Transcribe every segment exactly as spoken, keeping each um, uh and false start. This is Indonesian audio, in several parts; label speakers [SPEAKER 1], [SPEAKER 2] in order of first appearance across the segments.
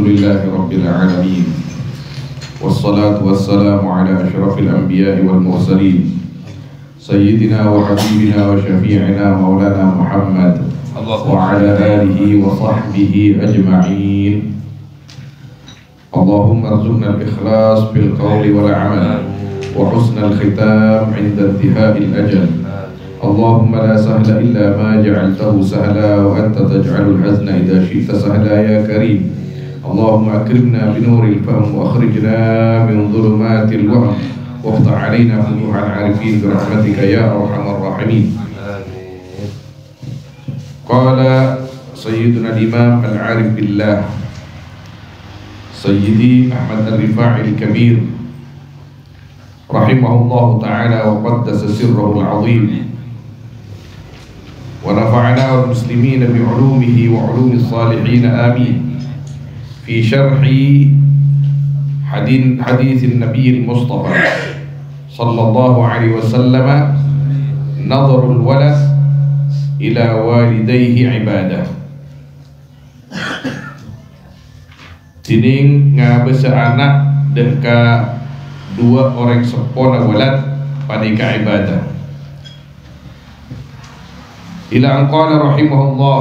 [SPEAKER 1] لله رب العالمين والصلاة والسلام على أشرف الأنبياء والمرسلين سيدنا وحبيبنا وشفيعنا مولانا محمد وعلى آله وصحبه أجمعين. اللهم ارزقنا الإخلاص في القول والعمل وحسن الختام عند انتهاء الأجل. اللهم لا سهل إلا ما جعلته سهلا وأنت تجعل الحزن إذا شئت سهلا يا كريم. اللهم أكرمنا بنور الفهم وأخرجنا من ظلمات الوهم وافتح علينا فتوح العارفين برحمتك يا أرحم الراحمين. قال سيدنا الإمام العارف بالله سيدي أحمد الرفاعي الكبير رحمه الله تعالى وقدس سره العظيم ونفعنا والمسلمين بعلومه وعلوم الصالحين آمين. في شرح حديث النبي المصطفى صلى الله عليه وسلم نظر الولد إلى والديه عبادة. Tining ngabesa anak deka dua orang sepona walad panika ibadah. Ila an qala rahimahullah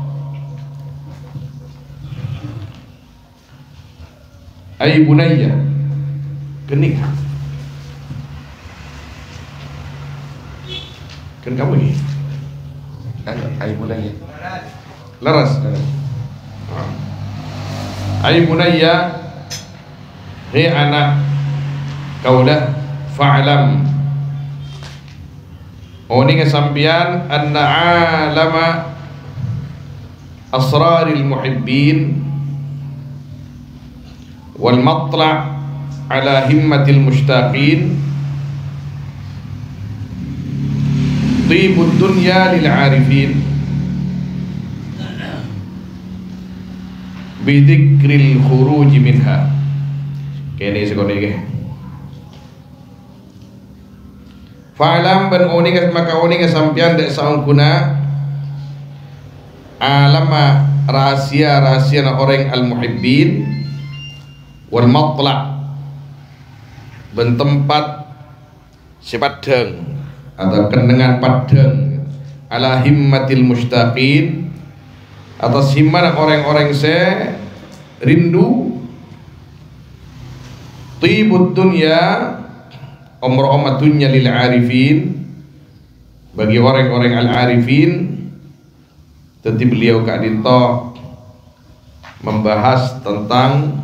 [SPEAKER 1] ay bunayya kening kan kamu ini kan ay bunayya laras ay bunayya hei anak kaulah fa'lam oning sampian anna alama asraril muhibbin wal matla' ala himmatil mushtaqin tibud dunya lil arifin bidzikril khuruj minha. Kene sekone ge fa'lam ban oning maka oning sampian dek saungkuna alama rahasia-rahasia orang al-muhibbin wal matla' ben tempat sipadeng atau kenengan padeng ala himmatil mushtaqin atas himmat orang-orang se rindu tibud dunya umur-umur dunya lil arifin bagi orang-orang al-arifin. Tentu beliau Kak Dinto membahas tentang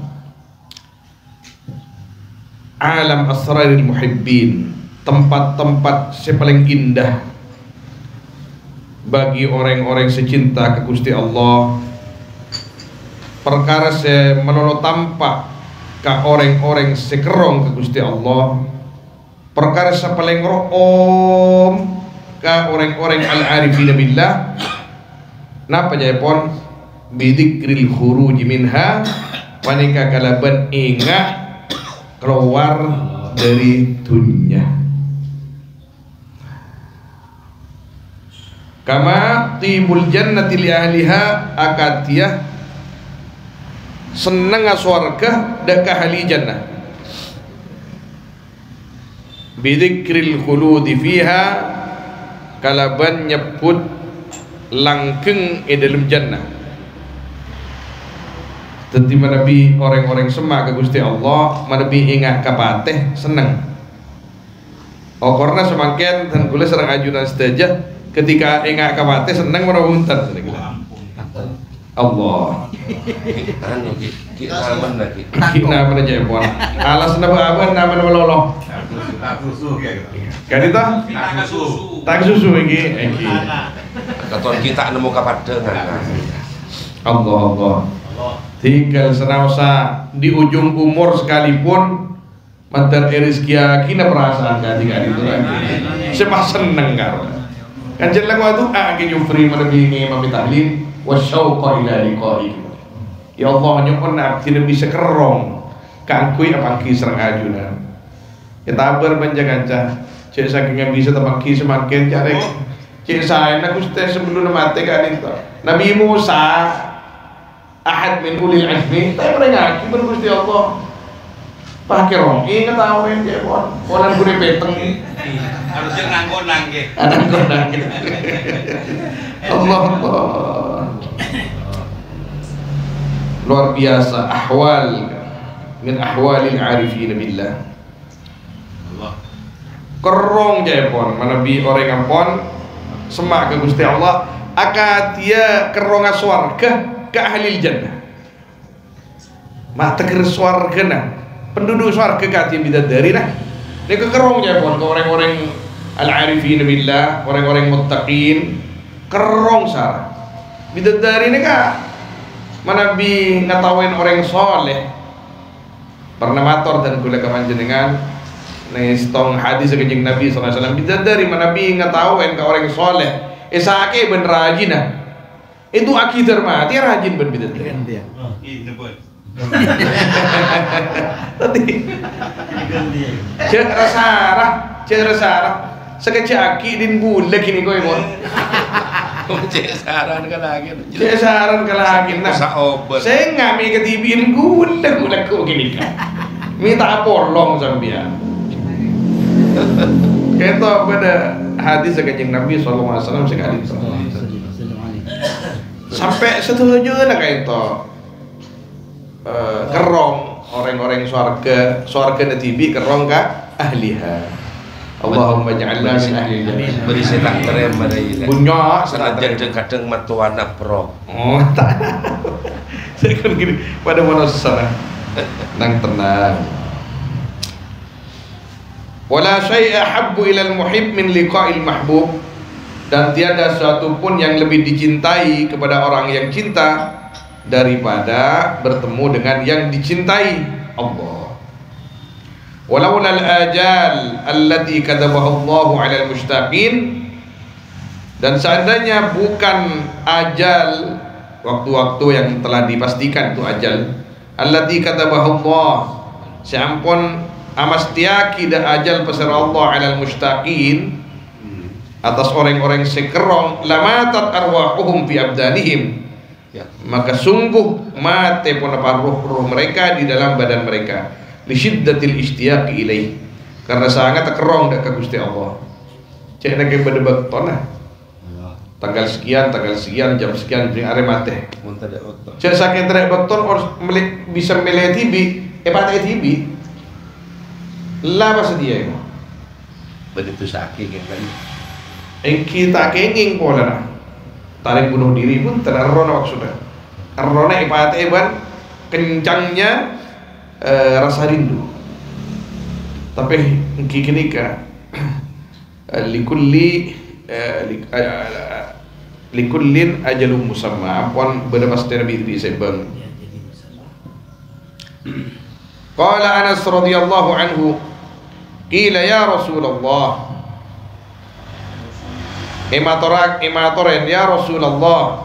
[SPEAKER 1] alam asraril muhibbin, tempat-tempat yang paling indah bagi orang-orang secinta ke Gusti Allah, perkara se melolo tampak ka orang-orang sekerong ke Gusti Allah, perkara se paling room ka orang-orang al-arifin billah. Napa japon bidzikril khuruj minha panika kalaban ingat keluar dari dunia. Kama tibul jannati li ahliha akatiyah seneng surga deka ahli jannah bidzikril khuludi fiha kalaban nyebut langkeng di dalam jannah. Tentu menabi orang-orang semak ke Gusti Allah menabi ingat kapateh seneng. Oh karena semakin dan kula serang ajunan sedaja ketika ingat kapateh seneng merawuntan Allah.
[SPEAKER 2] Anu ki aman lagi.
[SPEAKER 1] Ki nama aja pon. Alas napa aman nama meloloh.
[SPEAKER 3] Tak susu kayak gitu.
[SPEAKER 1] Kan itu?
[SPEAKER 3] Tak susu.
[SPEAKER 1] Tak susu iki iki.
[SPEAKER 2] Katon kita nemu kapadengan.
[SPEAKER 1] Allah Allah. Tinggal senausa di ujung umur sekalipun mantar rezeki kina perasaan ketika itu lagi. Siapa seneng karo. Kan jeneng waktu a ki nyufri menabi imam tahlil wasyauqa ila liqa'i. Ya Allah nyuwun abdi bisa kerong kangkui apa ki serang ajunan. Kita berpanjang-panjang cek saking bisa tempat ki semakin cari cek saya nak ustaz sebelum mati kan itu Nabi Musa ahad min ulil azmi tapi mereka ngaki Gusti Allah pakai rongi ngetawain dia pon ponan gue peteng
[SPEAKER 3] Harusnya nganggonang ge.
[SPEAKER 1] nganggonang Allah Allah luar biasa ahwal min ahwalil arifin billah
[SPEAKER 3] Allah.
[SPEAKER 1] kerong jepon manabi orang ampon semak ke Gusti Allah akatia keronga swarga ke ahli jannah mata ke swarga nah penduduk swarga katia bidadari nah dia kekerong jepon ke orang-orang al-arifin billah orang-orang muttaqin kerong sar bidadari ini kak manabi ngatawain orang soleh pernah mator dan kula kemanjenengan nih stong hadis kejeng Nabi sallallahu alaihi wasallam bidadari manabi ngatawain ke orang soleh esake ben rajin nah itu akidah mati rajin ben bidadari
[SPEAKER 3] Ini pun.
[SPEAKER 1] tadi cara sarah cara sarah sekejaki din bulag ini kowe mon
[SPEAKER 2] Cek saran ka lagi.
[SPEAKER 1] Cek saran ka lagi nah.
[SPEAKER 2] Sa obat.
[SPEAKER 1] Saya ngami ketibin gulag gulag ko gini ka. Minta polong sambian. Keto pada hadis kanjeng Nabi sallallahu alaihi wasallam sekali. Sampai setuju na kaito. Eh kerong orang-orang surga, surga natibi kerong ka ahliha. Allahumma ja'alna min ahli jannah.
[SPEAKER 2] Beri setak terem pada ini.
[SPEAKER 1] Punya
[SPEAKER 2] Senajan kadang matuana pro.
[SPEAKER 1] Oh, tak. Saya kan gini pada mana sana. Nang tenang. Wala syai'a habbu ila al-muhib min liqa'il mahbub. Dan tiada sesuatu pun yang lebih dicintai kepada orang yang cinta daripada bertemu dengan yang dicintai Allah. Walaula al-ajal allati katabaha Allah 'ala al-mushtaqin, dan seandainya bukan ajal waktu-waktu yang telah dipastikan itu ajal allati katabaha Allah seampun amastiaki da ajal pasar Allah 'ala al-mushtaqin atas orang-orang sekerong lamatat arwahuhum fi abdanihim, ya, maka sungguh mate pun apa ruh-ruh mereka di dalam badan mereka li syiddatil ishtiyaqi ilaih, karena sangat kerong dak ka Gusti Allah. Cek nak pada bakton nah. Tanggal sekian, tanggal sekian, jam sekian bring are mate.
[SPEAKER 2] Mun tada otot.
[SPEAKER 1] Cek saking trek bakton or bisa milih tibi, eh patah tibi. Lah pas dia itu.
[SPEAKER 2] Begitu sakit kan.
[SPEAKER 1] Yang kita kenging pola nah. Tarik bunuh diri pun terarona maksudnya. Arona ipate ban kencangnya Uh, rasa rindu, tapi kini ka likulli likullin ajalum musamma apun berbas Nabi di sebang. Qala Anas radhiyallahu anhu qila ya Rasulullah imatorak imatoren ya Rasulullah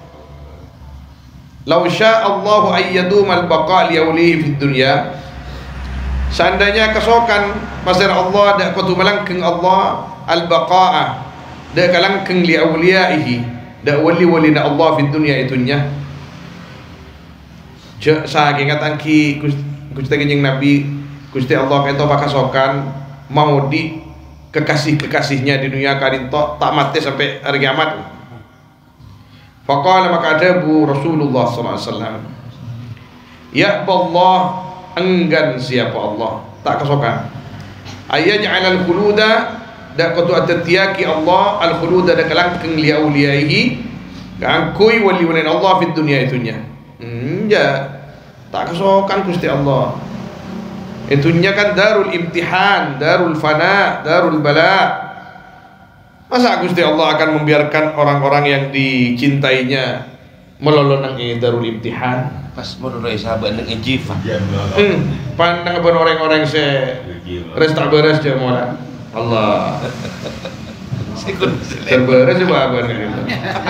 [SPEAKER 1] Lau sya'allahu ayyadum al-baqa' liawlihi fid dunya, seandainya kesokan pasir Allah dak kutu malangkeng Allah al-baqa'a dak kalangkeng li awliyaihi dak wali-walina Allah fid dunya itunya. Je saking ngatangki Gusti kanjeng Nabi Gusti Allah kaito pakasokan mau di kekasih-kekasihnya di dunia karinto tak mati sampai hari kiamat. Faqala maka adabu Rasulullah sallallahu alaihi wasallam, ya Allah, enggan siapa Allah tak kesokan ayaj'al al-khuluda dak kutu atiyaki Allah al-khuluda dak langkeng li auliyaihi kangkui wali wali Allah fid dunya itunya. Hmm, ya tak kesokan Gusti Allah itunya kan darul imtihan, darul fana, darul bala. Masa Gusti Allah akan membiarkan orang-orang yang dicintainya melolong nang darul imtihan?
[SPEAKER 2] Pas menurut sahabat nang ijifah.
[SPEAKER 1] Hmm, pandang pun orang-orang se res tak beres je mola. Allah.
[SPEAKER 2] Sikun
[SPEAKER 1] terberes juga apa gitu.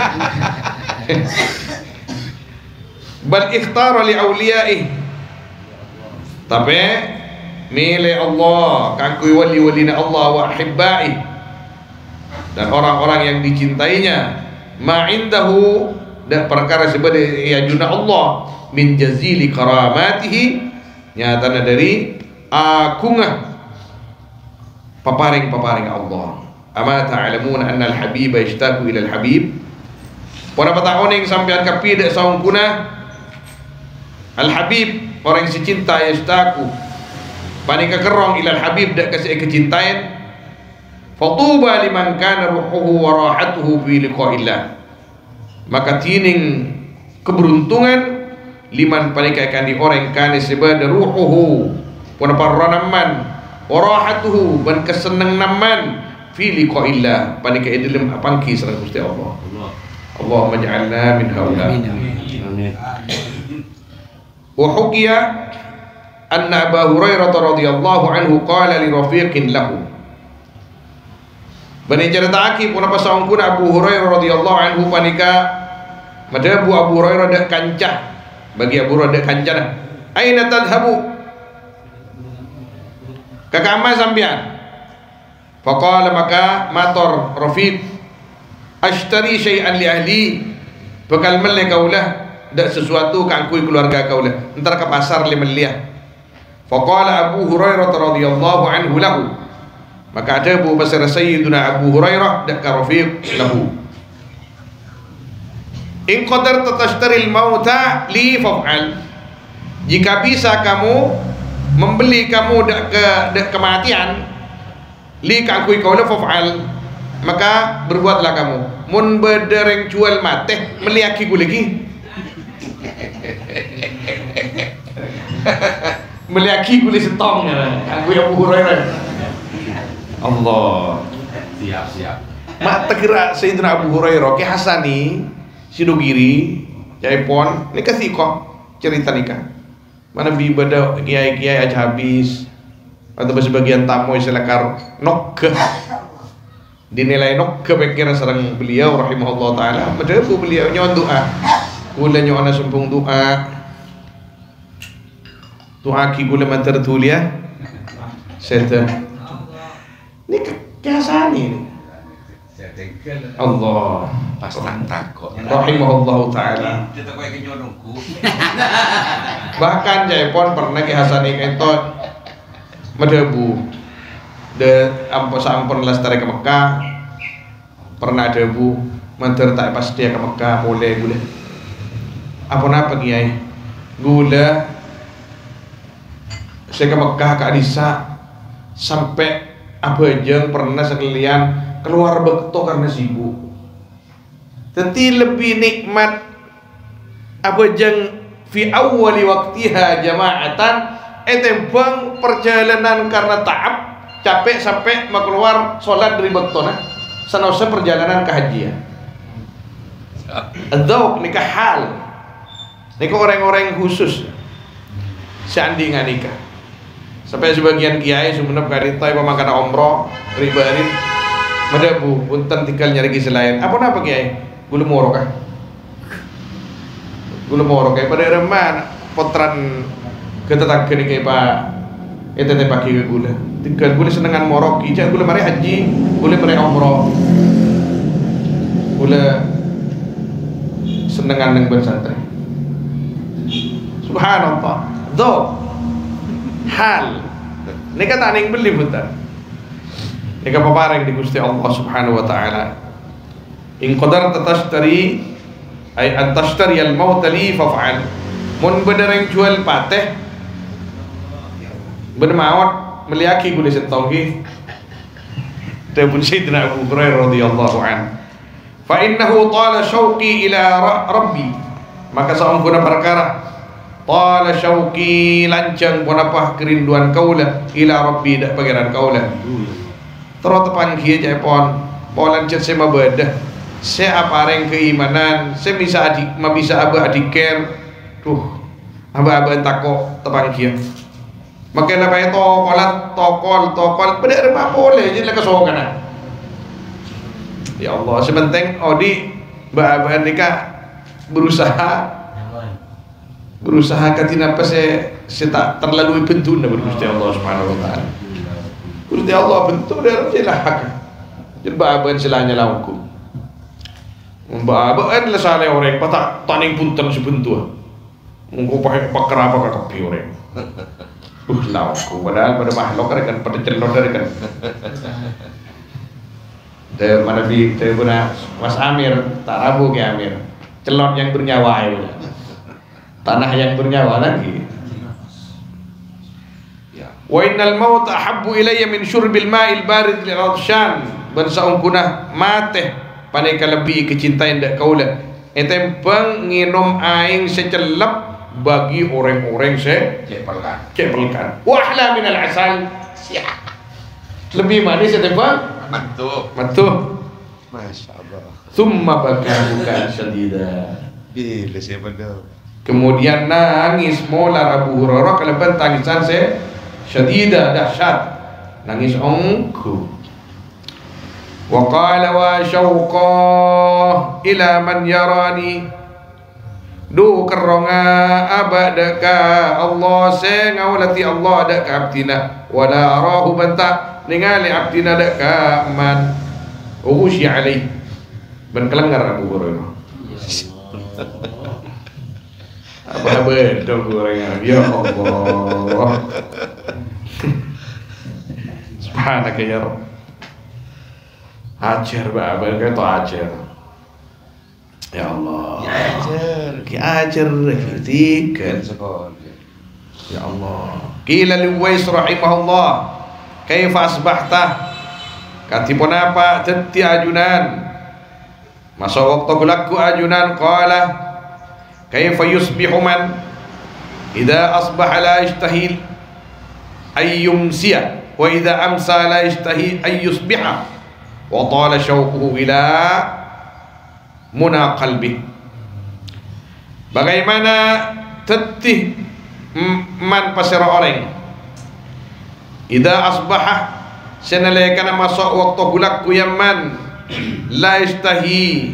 [SPEAKER 1] Bal ikhtara li awliyaih. Tapi milih Allah kangkui wali-walina Allah wa hibbaih dan orang-orang yang dicintainya, ma'indahu dak perkara sebade ya juna Allah min jazili karamatihi nyatana dari akungah paparing-paparing Allah. Ama ta'lamuna anna al-habiba yashtaqu ila al-habib. Pada patahon yang sampean kapi dak saung kuna al-habib orang yang si cinta yashtaqu panika kerong ila al-habib dak kasih kecintaan. Fatuba liman kana ruhuhu wa rahatuhu fi liqa'illah. Maka tining keberuntungan liman panika akan di orang kana sebada ruhuhu wana parranaman wa rahatuhu ban keseneng naman fi liqa'illah panika idilem apangki sareng Gusti Allah. Allahumma ja'alna min haula. Amin. Wa hukiya anna Abu Hurairah radhiyallahu anhu qala li rafiqin lahu. Bani cerita aki pun apa saung pun Abu Hurairah radhiyallahu anhu panika madabu Abu Hurairah dak kancah bagi Abu Hurairah dak kancah. Aina tadhabu? Kakama sampean. Faqala maka mator Rafiq ashtari syai'an li ahli bakal mele kaulah dak sesuatu kangkui keluarga kaulah entar ke pasar le meliah. Faqala Abu Hurairah radhiyallahu anhu lahu. Maka ada Abu Basir Sayyiduna Abu Hurairah dak ka Rafiq lahu. In qadarta tashtaril mauta li fa'al. Jika bisa kamu membeli kamu dak ke dak kematian li kangkui kaula fa'al, maka berbuatlah kamu. Mun bedereng jual mate meliaki gulegi. Meliaki gule setong aku Abu Hurairah. Allah.
[SPEAKER 3] Siap, siap.
[SPEAKER 1] Mak tekira Sayyidina Abu Hurairah ke Hasani Sidogiri Jaipon ini kasih kok cerita nikah. Mana bibada kiai-kiai aja habis atau sebagian tamu selekar nok dinilai nok kepikiran serang beliau rahimahullah taala. Padahal beliau nyon doa. Gula nyon sumpung doa. Doa ki gula mantar tulia. Setan. Ini kebiasaan ini. Allah
[SPEAKER 2] Pas tak takut.
[SPEAKER 1] rahimahullah taala.
[SPEAKER 3] Kita kau yang nyonongku.
[SPEAKER 1] Bahkan Jaipon pernah ke Hasani entot medebu de ampun sampun lestari ke Mekah. Pernah debu manter tak pas dia ke Mekah boleh gula. Apa apa kiai? Gula saya ke Mekah ke Adisa sampai apa jeng pernah sekalian keluar bekto karena sibuk. Tetapi lebih nikmat apa jeng fi awwali waqtiha jama'atan etembang perjalanan karena ta'ab capek sampai mau keluar sholat dari bekto nah sanosa perjalanan ke hajian. Adzauq nikah hal. Nikah orang-orang khusus. Seandingan nikah. Sampai sebagian kiai sebenarnya karita pemakanan umroh ribarin madabu punten tinggal nyari selain apa napa kiai gula moro kah gula moro kah pada reman potran ketetangga ni kiai pak itu teh pakai gula tinggal gula senengan morok ija gula mari haji gula mari umroh gula senengan neng bersantri subhanallah do hal ini kata yang beli putar ini kepapareng di Gusti Allah subhanahu wa ta'ala in qadar tashtari ay an tashtari al maut li fa'al mun benereng jual pateh bener maut meliaki gule setongki tebun Sayyidina Abu Hurairah radhiyallahu an fa innahu tala syauqi ila rabbi maka saungkuna perkara Qala syauqi lancang punapah kerinduan kaula ila rabbi dak pangeran kaula. Terus tepan kieu Jaipon, polan cet sema bedah. Se apareng keimanan, se bisa adik, ma bisa abah adiker. Tuh, abah-abah tako tepan kieu. Makanya pakai tokolat, tokol, tokol, pada apa boleh jadi kesokan. Ya Allah, sebenting odi abah nikah berusaha berusaha katina apa saya saya tak terlalu bentuk na Gusti Allah Subhanahu wa taala. Gusti Allah bentuk dari jelah. Jadi baban selanya laungku. Mbak-mbak lah salah orang patak taning punten sebentua. Mungko pakai pakar apa kakepi orang. Uh lauku padahal pada makhluk kan pada celor dari kan. Dari mana di dari guna Mas Amir tak rabu ke Amir. Celor yang bernyawa itu. Tanah yang bernyawa lagi. Wa innal maut ahabbu ilayya min syurbil ma'il barid lil atshan. Bansa ungkunah mate paneka lebih kecintaan dak kaula. Etem penginum aing secelep bagi orang-orang se
[SPEAKER 2] cepelkan.
[SPEAKER 1] cepelkan. Wa ahla min al asal. Lebih manis etem bang.
[SPEAKER 2] Mantu.
[SPEAKER 1] Mantu.
[SPEAKER 2] Masya Allah.
[SPEAKER 1] Thumma baka bukan syadida.
[SPEAKER 2] Bila saya pada.
[SPEAKER 1] Kemudian nangis mola Abu Hurairah kelebihan tangisan se syadida dahsyat. Nangis ongku. Wa qala wa syauqa ila man yarani. Du keronga abadaka Allah se ngawlati Allah dak abdina wala arahu banta ningali abdina dak man uhushi alaih ben kelengar Abu Hurairah. Apa betul gorengnya ya Allah. Subhanaka ya Rabb. Ajar ba ben ka to ajar. Ya Allah.
[SPEAKER 2] Ya ajar.
[SPEAKER 1] Ki ajar tiga.
[SPEAKER 2] Sekolah.
[SPEAKER 1] Ya Allah. Qila li Uwais rahimahullah, "Kaifa asbahta?" Katipun apa tetti ajunan. Masa waktu gulaku ajunan qala, "Kaifa yusbihu man idza asbaha la yastahil ay yumsiya wa idza amsa la yastahi ay yusbiha wa tala syauquhu ila muna qalbi." Bagaimana tetih man pasira orang idza asbaha senalekana masuk waktu gulaku yaman la yastahi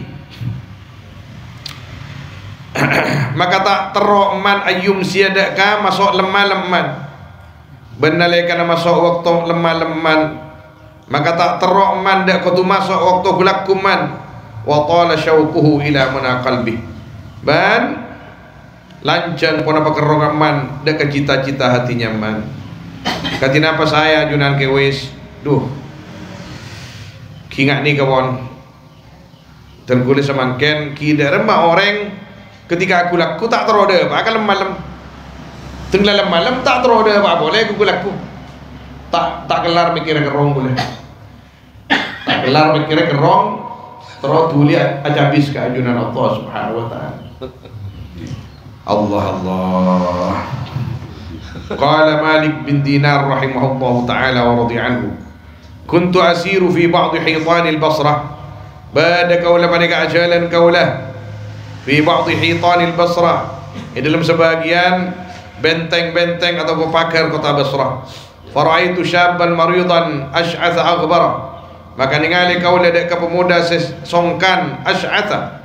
[SPEAKER 1] maka tak terok man ayum siadaka masuk lemah leman benalekana masuk waktu lemah leman maka tak terok man dak kudu masuk waktu gulaku man wa tala syauquhu ila mana qalbi ban lancang pun apa kerongan man dak cita-cita hatinya man. Katina apa saya junan ke wis duh kingat ni kawan tergulis semangken ki derma orang ketika aku laku tak terode apa kalau malam tenggelam malam tak terode apa boleh aku laku tak tak kelar mikir kerong boleh tak kelar mikir kerong terus tuli aja habis ke ajunan Allah Subhanahu wa taala. Allah Allah. Qala Malik bin Dinar rahimahullah taala wa radhi anhu. Kuntu asiru fi ba'd hitan al-Basrah. Bada kaula panika ajalan kaula fi ba'd hitan al-Basrah. Di dalam sebagian benteng-benteng atau pakar kota Basrah. Faraitu syabban maridan ash'atha aghbara. Maka ningali kaula dak ka pemuda songkan ash'atha.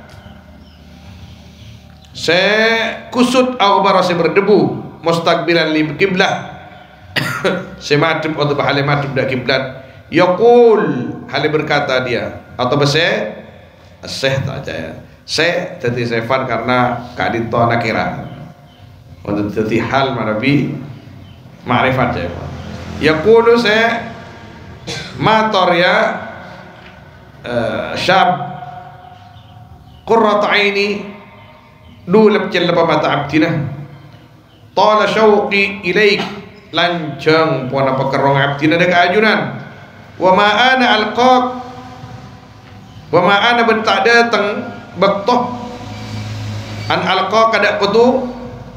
[SPEAKER 1] Se kusut aghbara se berdebu mustaqbilan li qiblah. Se madhep atau bahale madhep dak kiblat. Yaqul hal berkata dia atau bese seh tak aja ya. Se tadi sefan karena kadito nakira. Untuk tadi hal marabi ma'rifat ya. Yaqulu se mator ya uh, syab qurrat aini dulab jalla mata abdina tala syauqi ilaik lancang puana pakerong abdina dek ajunan wa ma ana alqaq wa ma ana bentak datang bektoh an alqaq kada kutu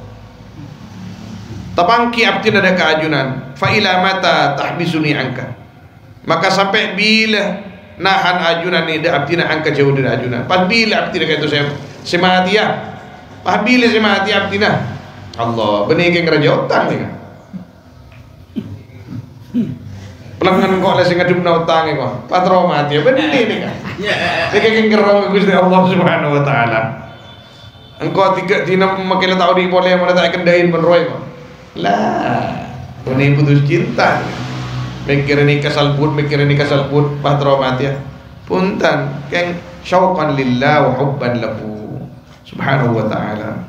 [SPEAKER 1] tapangki abdina dek ajunan fa ila mata tahbisuni anka maka sampai bila nahan ajunan ni dak abdina angka jauh dari ajunan pas bila abdina kata saya semati ya pas bila semati abdina Allah benih ke kerja utang ni kan pelanggan kok lah sing ngadupna utang kok patro mati benih ni kan ni ke kerong Gusti Allah Subhanahu wa taala engkau tiga tina makin tahu di boleh mana tak kendain benroy kok lah benih putus cinta mikir ini kesal pun mikir ini kesal pun patro mati ya punten keng syauqan lillah wa hubban lahu subhanahu wa ta'ala.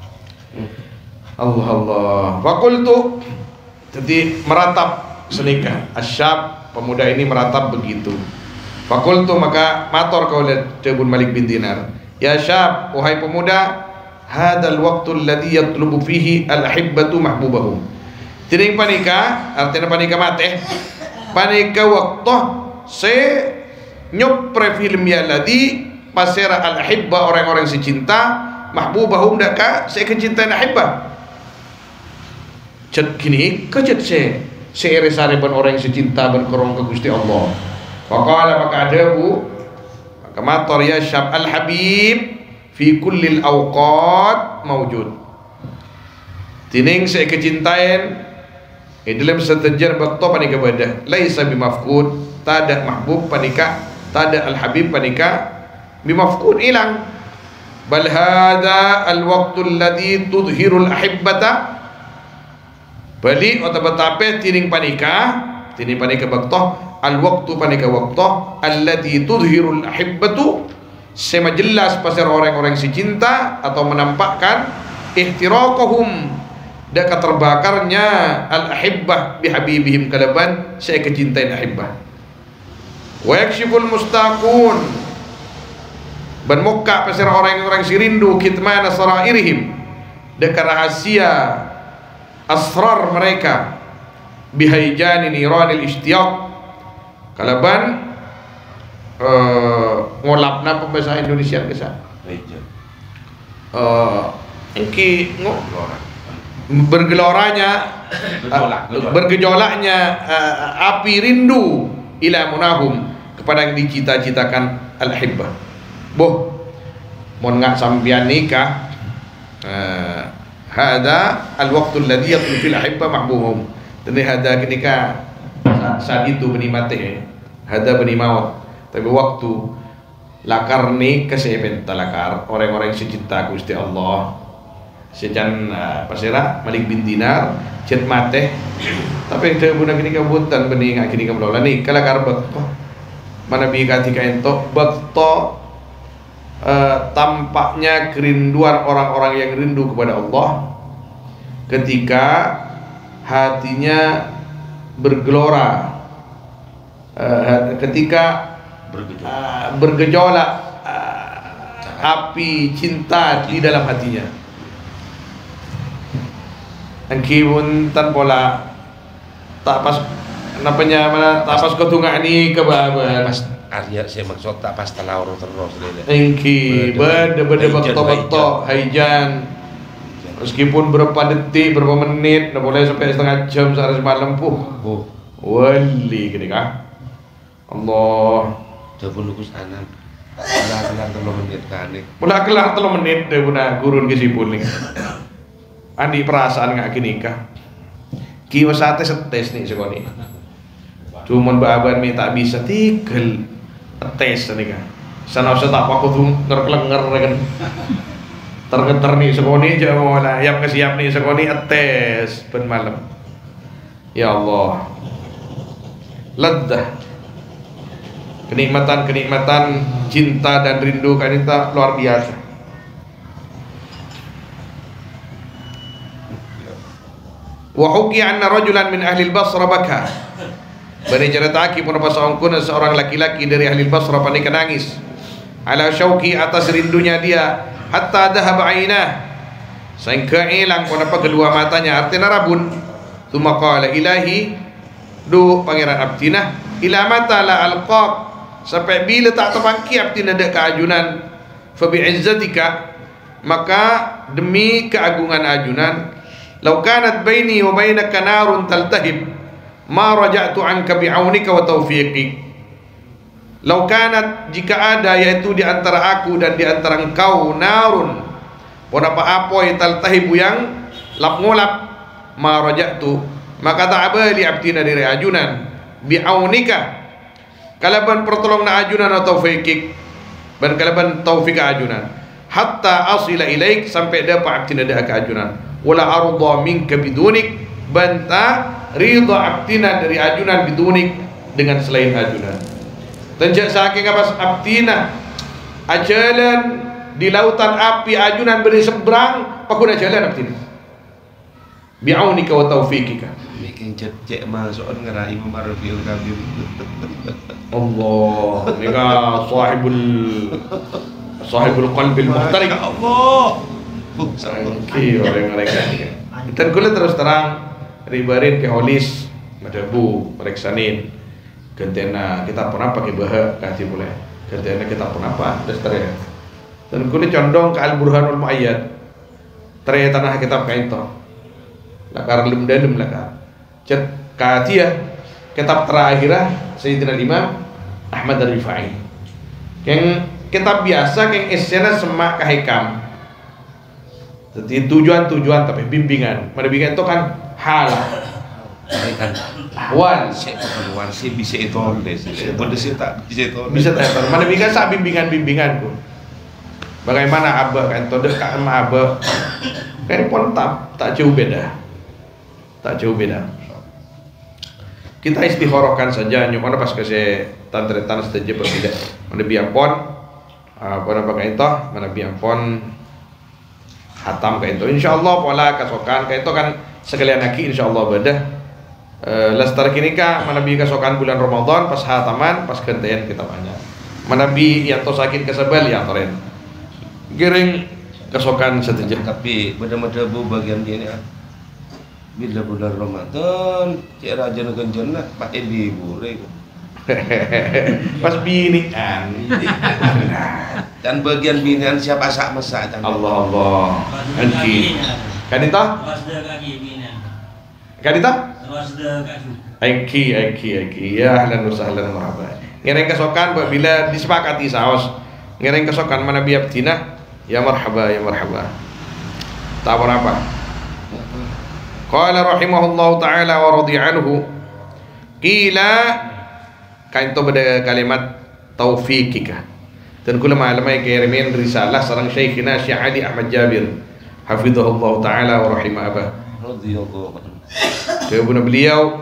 [SPEAKER 1] Allah Allah. Wa qultu, jadi meratap senikah asyab, pemuda ini meratap begitu. Fa qultu, maka mator kau lihat Bun Malik bin Dinar, ya syab, wahai pemuda, hadzal waqtul ladzi yatlubu fihi al-ahibbatu mahbubahum. Tining panika, artinya panika mate. Panika waktu se nyopre film ya ladzi pasera al-ahibba, orang-orang si cinta, mahbubahum daka se kecintaan ahibba. Cet kini kejet se seere sare ban orang si cinta ban korong ke Gusti Allah. Faqala, maka ada bu, maka mator ya syab al-habib fi kullil awqat mawjud. Tining se kecintaan eh, dalam setejar waktu panika badah laisa bimafqud, tada mahbub panika, tada al-habib panika bimafqud hilang. Bal hada al-waqtu alladhi tudhirul ahibbata, bali atau betape tining panika, tining panika waktu al-waqtu panika waktu alladhi tudhirul ahibbatu, sema jelas pasir orang-orang si cinta atau menampakkan ihtiraqahum, daka terbakarnya al-ahibbah bihabibihim, kalaban saya kecintain ahibbah. Wa yakshiful mustaqun, ban muka pasir orang-orang si rindu kitmana sarairihim, daka rahasia asrar mereka bihayjani niranil ishtiyaq, kalaban uh, ngolapna pembahasa Indonesia kesah uh, engki ngo bergeloranya uh, bergejolaknya uh, api rindu ila munahum, kepada yang dicita-citakan al-hibbah. Boh mon ngak sambian nikah, uh, hada al-waqtu alladhi yatlu fil ahibba mahbuhum, dan hada ketika saat itu beni mate, hada beni maut, tapi waktu lakar ni keseben talakar orang-orang yang cinta Gusti Allah. Sejan uh, pasira Malik bin Dinar cet mate, tapi teu buna gini kabutan beni ngak gini kamlola ni kalakar bakto mana bi katika ento bakto uh, tampaknya kerinduan orang-orang yang rindu kepada Allah ketika hatinya bergelora, uh, ketika bergejolak, uh, bergejolak uh, api cinta di dalam hatinya. Angki pun tan pola tak pas napanya mana tak pas ketunga ni kebaban
[SPEAKER 2] Pas Arya saya maksud tak pas talaur terus lele.
[SPEAKER 1] Angki beda beda bakto-bakto haijan, meskipun berapa detik berapa menit, nak boleh sampai setengah jam sehari semalam puh.
[SPEAKER 2] Oh,
[SPEAKER 1] Wali gini kah? Allah.
[SPEAKER 2] jabun lukus anan. Kelar-kelar telu menit kane.
[SPEAKER 1] Mula kelar telu menit deh buna gurun kesipul nih. Andi perasaan nggak gini kah? Kiwa sate setes nih sekali. Cuman baban mi tak bisa tigel tes nih kah? Sana usah tak aku tuh ngerkelenger kan. Tergeter nih sekali aja mau lah. Yang kesiap nih sekali tes ben malam. Ya Allah. Leddah. Kenikmatan-kenikmatan cinta dan rindu kanita luar biasa. Wa hukiya anna rajulan min ahli al-Basra baka. Bani ceritaki pun apa seorang seorang laki-laki dari ahli al-Basra panika nangis ala syauqi, atas rindunya dia, hatta dhahaba ainah, sehingga hilang pun apa kedua matanya, artinya rabun. Tsumma qala ilahi, du pangeran abdina, ila mata la alqaq, sampai bila tak terpangki abdina dak keajunan, fa bi'izzatika, maka demi keagungan ajunan, lau kanat baini wa bainaka narun taltahib ma raja'tu anka bi'aunika wa taufiqik. Lau kanat, jika ada, yaitu di antara aku dan di antara engkau, narun pun apa-apa taltahibu yang lap ngolap, ma raja'tu, maka tak abali abdina dari ajunan bi'aunika, kalaban pertolong na ajunan atau taufiqik, dan kalaban taufik ajunan, hatta asila ilaik, sampai dapat abdina dah keajunan, wala arda minka bidunik, banta ridha abdina dari ajunan bidunik, dengan selain ajunan. Dan jak saking apa abdina ajalan di lautan api ajunan beri seberang pakuna jalan abdi bi'aunika wa taufikika
[SPEAKER 2] bikin cek masuk ngerai Imam Rabiul Kabir.
[SPEAKER 1] Allah mega sahibul sahibul qalbil muhtarik
[SPEAKER 2] Allah
[SPEAKER 1] ki orang-orang kan kita kula terus terang ribarin ke holis madabu mereksanin gentena kita pun apa ke bahak kasih boleh gentena kita pun apa terus terang dan kula condong ke al-burhanul muayyad tere tanah kitab kaito lakar lum dalem lakar cet katia kitab terakhirah Sayyidina Imam Ahmad Ar-Rifai yang kitab biasa yang isinya semak kahikam jadi tujuan-tujuan tapi bimbingan mana bimbingan itu kan hal
[SPEAKER 2] kan
[SPEAKER 1] wan
[SPEAKER 2] saya wan sih bisa itu deh pada sih tak bisa itu
[SPEAKER 1] bisa tak mana bimbingan sak bimbingan-bimbinganku bagaimana abah kan itu dekat sama abah kan pun tak tak jauh beda tak jauh beda kita istikharahkan saja nyuman pas kasih tantretan saja berbeda mana biampon apa nama kayak itu mana biampon hatam kayak itu insyaallah pola kasokan kayak itu kan sekalian lagi insyaallah beda e, lestar kini kah mana bi kasokan bulan Ramadan pas hataman pas gantian kita banyak mana bi yang to sakit kesebel ya toren giring kasokan saja
[SPEAKER 2] tapi beda-beda bu bagian dia ni bila bulan Ramadan cik raja genjona pakai libur
[SPEAKER 1] pas binian
[SPEAKER 2] dan bagian binian siapa sak masak
[SPEAKER 1] Allah Allah anki kadita kadita anki anki anki ya ahlan wa sahlan marhaba ngereng kesokan bila disepakati saos ngereng kesokan mana biar tina ya marhaba ya marhaba tak apa qala rahimahullahu ta'ala wa radhiya anhu qila kan itu pada kalimat taufikika dan kula malamai kirimin risalah sareng Syekhina Syekh Ali Ahmad Jabir hafizahullah taala wa rahimah abah
[SPEAKER 2] radhiyallahu anhu
[SPEAKER 1] keubuna beliau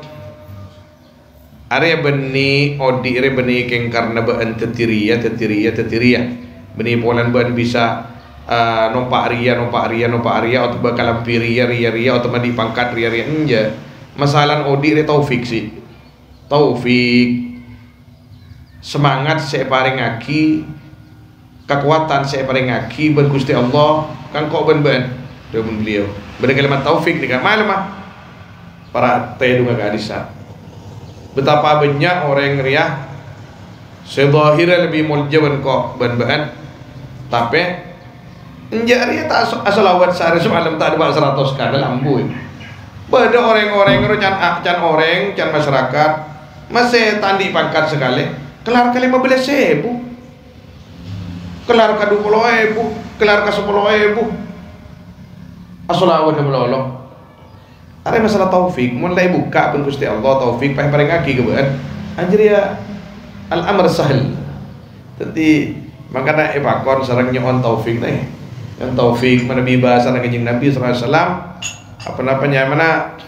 [SPEAKER 1] are beni odi are beni keng karena baan tetiriya tetiriya tetiriya beni polan ban bisa uh, nompak ria nompak ria nompak ria atau bakalam ria ria ria atau mandi pangkat ria ria enja masalah odi re taufik sih taufik semangat saya paring aki kekuatan saya paring aki ben Gusti Allah kan kok ben-ben demun beliau ben kalimat taufik nih kan malam mah para tedunga gadisa betapa banyak orang riah sedahira lebih muljaban kok ben-ben tapi enjari tak asalawat sehari semalam tak ada seratus kan lambu pada orang-orang can can orang can masyarakat masih tandi pangkat sekali kelar ke lima belas ribu kelar ke dua puluh ribu kelar ke sepuluh ribu asalawat melolo ada masalah taufik mulai buka pun Gusti Allah taufik paling paling kaki kebean anjir ya al-amr sahal jadi makanya epakon sarang nyon taufik nih yang taufik mana bahasa kanjeng Nabi sallallahu alaihi wasallam apa namanya mana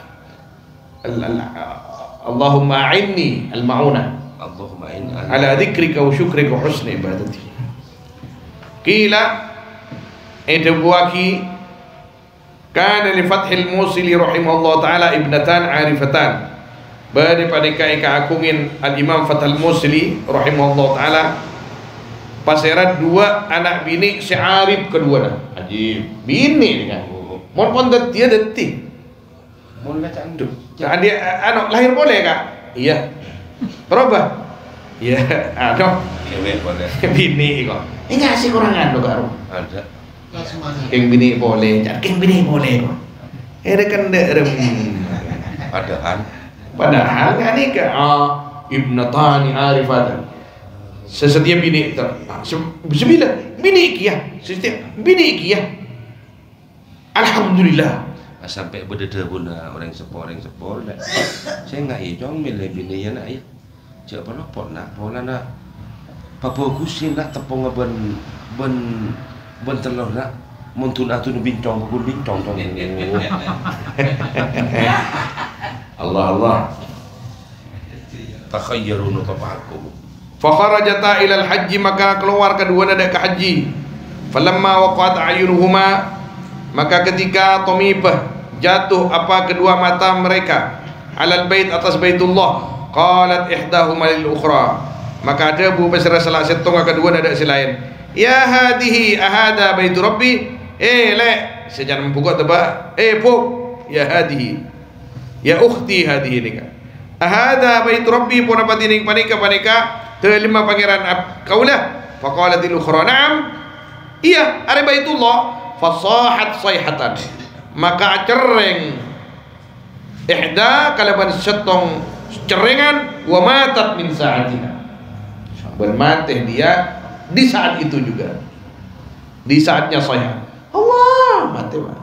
[SPEAKER 1] Allahumma a'inni al-ma'una
[SPEAKER 2] Allahumma inni
[SPEAKER 1] ala dzikrika wa syukrika wa husni ibadati qila itu buaki kana li fathil musili rahimahullah taala ibnatan arifatan bari pada kai ka akungin al-imam fathal musili rahimahullah taala paserat dua anak bini si arif kedua ajib bini kan mon pon dia detik
[SPEAKER 2] mun bacaan
[SPEAKER 1] jangan dia anu lahir boleh kak iya berubah ya anu
[SPEAKER 2] cewek boleh
[SPEAKER 1] bini kok ini ngasih kurangan lo kak
[SPEAKER 2] ada
[SPEAKER 1] keng bini boleh keng bini boleh kok ini kan derem
[SPEAKER 2] padahal
[SPEAKER 1] padahal kan ini ke ibnatani arifatan sesetia bini sembilan bini kia sesetia bini kia alhamdulillah
[SPEAKER 2] sampai berdeda bunda orang sepor orang sepor dah saya nggak hijau milih bini ya nak ya siapa nak pot nak pola nak papa kusin nak tepung ben ben ben telur nak muntun atun bincang pun bincang tong
[SPEAKER 1] Allah Allah
[SPEAKER 2] takhayyarun tabakum
[SPEAKER 1] Fa kharajata ila al-haji, maka keluar kedua nada ke haji. Falamma waqa'at a'yunuhuma, maka ketika tomipah jatuh apa kedua mata mereka alal bait, atas baitullah, qalat ihdahuma lil ukhra, maka ada bu pasra salah setong kedua nada selain, ya hadihi ahada baitu rabbi, eh le sejan membuka tebak, eh puk, ya hadihi, ya ukhti hadihi nika, ahada baitu rabbi pun apa tining panika panika terlima pangeran kaulah. Faqalatil ukhra na'am, iya ada baitullah. Fasahat sayhatan, maka cereng ihda kalaban setong cerengan, wa matat min sa'atina, ben mati dia di saat itu juga, di saatnya sayha. Allah mati mah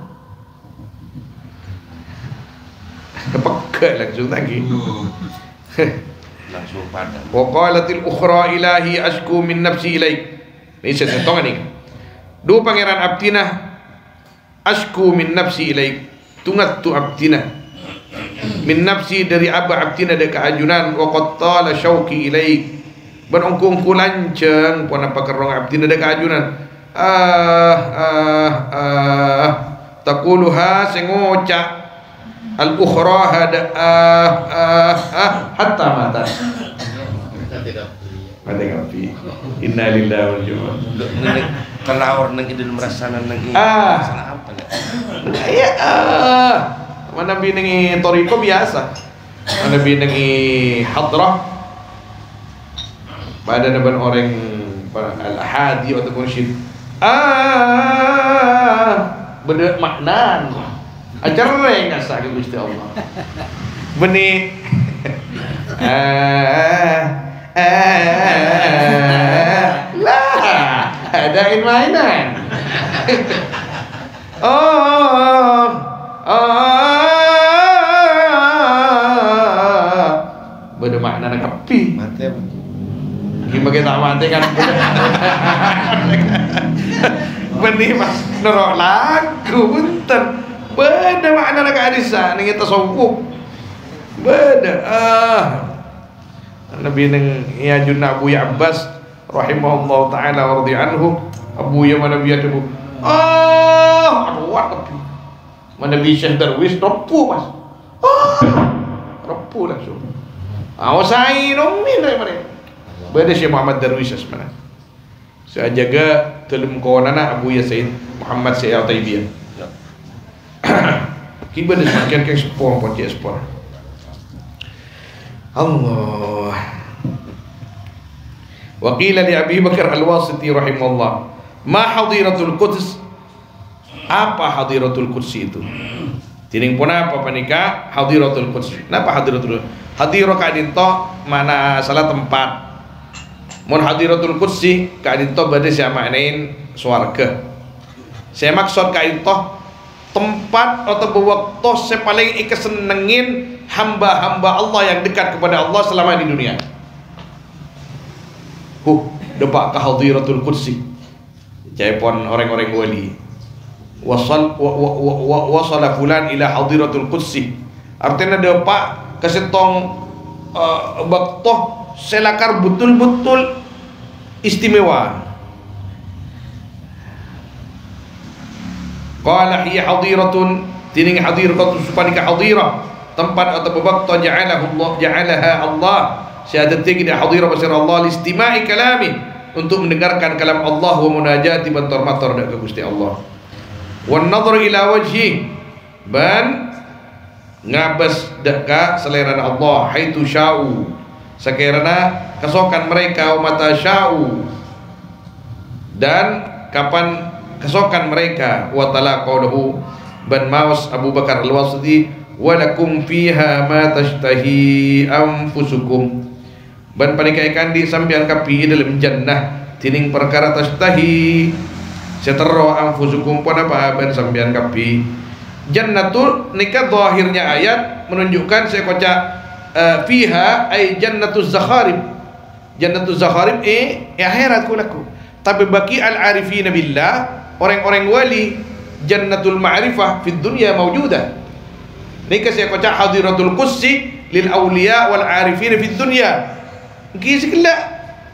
[SPEAKER 1] kepekek langsung lagi.
[SPEAKER 2] Langsung padam.
[SPEAKER 1] Wa qalatil ukhra ilahi ashku min nafsi ilaik, ini setongan nih. Du pangeran abdinah, ashku min nafsi ilaik, tungat tu abdinah min nafsi dari aba abdinah dek ajunan, wa qad tala syauqi ilaik, ban ongkung kulanceng pun apa kerong abdinah dek ajunan. Ah ah ah taquluha sengoca al ukhra hada ah ah ah hatta mata mati kapi. Inna lillahi wa inna ilaihi kelawar nang idul merasanan nang ini. Ah, salah apa enggak? Iya, ah. Mana binengi toriko biasa. Mana binengi hadrah. Pada naban orang al-hadi atau mursyid. Ah, beda maknan. Ajareng asa ke Gusti Allah. Benih. Ah. Ah, lah, adain mainan. Oh, oh, beda makna nak kapi.
[SPEAKER 2] Mati.
[SPEAKER 1] Gimana kita mati kan? Benih mas, norok lagu punten. Beda makna nak hadisa, nih kita tasawuf. Beda. Ah. Nabi neng ya junna Abu Ya Abbas rahimahullah taala wa radhi anhu, Abu Ya Nabi ada bu, ah aduh tapi mana Nabi Syekh Darwis repu mas, ah repu langsung, awasain omin dari mana, beda Syekh Muhammad Darwis asmana, saya jaga telum kawanana Abu Ya Said Muhammad Said Al-Taibiyah, kiba dah semakin ke spor pun cek spor. Allah. Wa qila li Abi Bakar Al-Wasiti rahimahullah, ma hadiratul Quds? Apa hadiratul Quds itu? Tining pun apa panika hadiratul Quds? Napa hadiratul? Hadirah kadinto mana salah tempat. Mun hadiratul Qudsi kadinto bade saya maknain swarga. Saya maksud kadinto tempat atau waktu saya paling ikesenengin hamba-hamba Allah yang dekat kepada Allah selama di dunia. Huh, depak ke hadiratul Qudsi. Jaipon orang-orang wali. Wasal wa, wa, wa, wasala fulan ila hadiratul Qudsi. Artinya depak ke setong uh, waktu selakar betul-betul istimewa. Qala hiya hadiratun, tining hadiratun supanika hadirah, tempat atau waktu ja'alahu Allah, ja'alaha Allah, syahadatik di hadirah basir Allah listima'i kalami, untuk mendengarkan kalam Allah wa munajati bantor mator dak Gusti Allah. Wan nadhar ila wajhi, ban ngabas dak ka selera Allah, haitu sya'u, sakirana kesokan mereka wa mata sya'u, dan kapan kesokan mereka, wa tala qawluhu, ban mawas Abu Bakar Al-Wasiti, walakum fiha ma tashtahi anfusukum, ban panikai kandi sampian kapi dalam jannah tining perkara tashtahi setero anfusukum pun apa ban sampian kapi. Jannatul nikah zahirnya ayat menunjukkan saya kocak uh, fiha ay jannatuz zakharib, jannatuz zakharib eh akhirat kulaku, tapi bagi al-arifina billah, orang-orang wali, jannatul ma'rifah fid dunya mawjudah. Nika saya kocak hadiratul Qudsi lil awliya wal arifin fid dunya. Kisi kala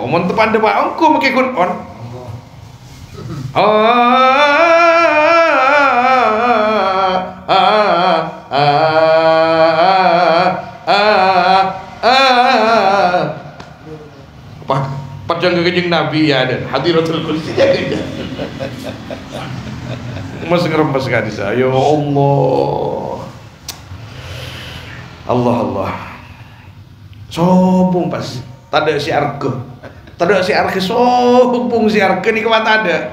[SPEAKER 1] mun tepan depan engko make kun on. Ah ah ah ah ah. Pak padang kejeng Nabi ya ada hadiratul kursi ya kejeng. Mas ngeremes sekali saya. Ya Allah. Allah Allah. Sombong pas. Tada si arke. Tada si arke sombong si arke ni kuat ada.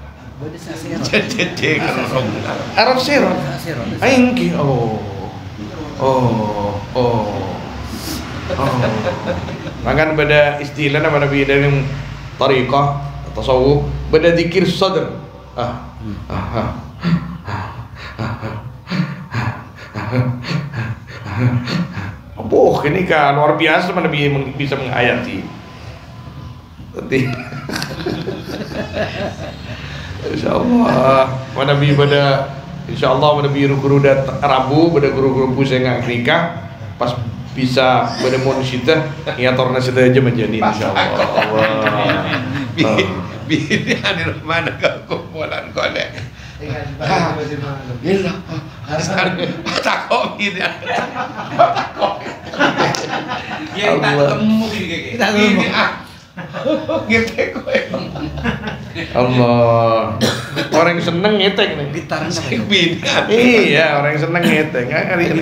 [SPEAKER 1] Cecek Arab Seron. Aingki oh. Oh, oh. Oh. Makan beda istilah nama Nabi dari tariqah tasawuf, beda zikir sadr. Ah. Ah. Oh, ini kan luar biasa Nabi bisa menghayati. Nanti insyaallah Nabi pada insyaallah Nabi guru-guru dat Rabu pada guru-guru pusing nggak nikah pas bisa pada mon sita ya torna sita aja menjadi insyaallah Allah.
[SPEAKER 2] Bini ada mana kau kumpulan kau deh. Gila, tak kau bini, tak kau.
[SPEAKER 3] Ya kita ketemu gini
[SPEAKER 2] Kita ketemu. Gitu kau.
[SPEAKER 1] Allah, orang seneng ngetek nih.
[SPEAKER 4] Gitar
[SPEAKER 2] Bini.
[SPEAKER 1] Iya, orang seneng ngetek. Kali ini.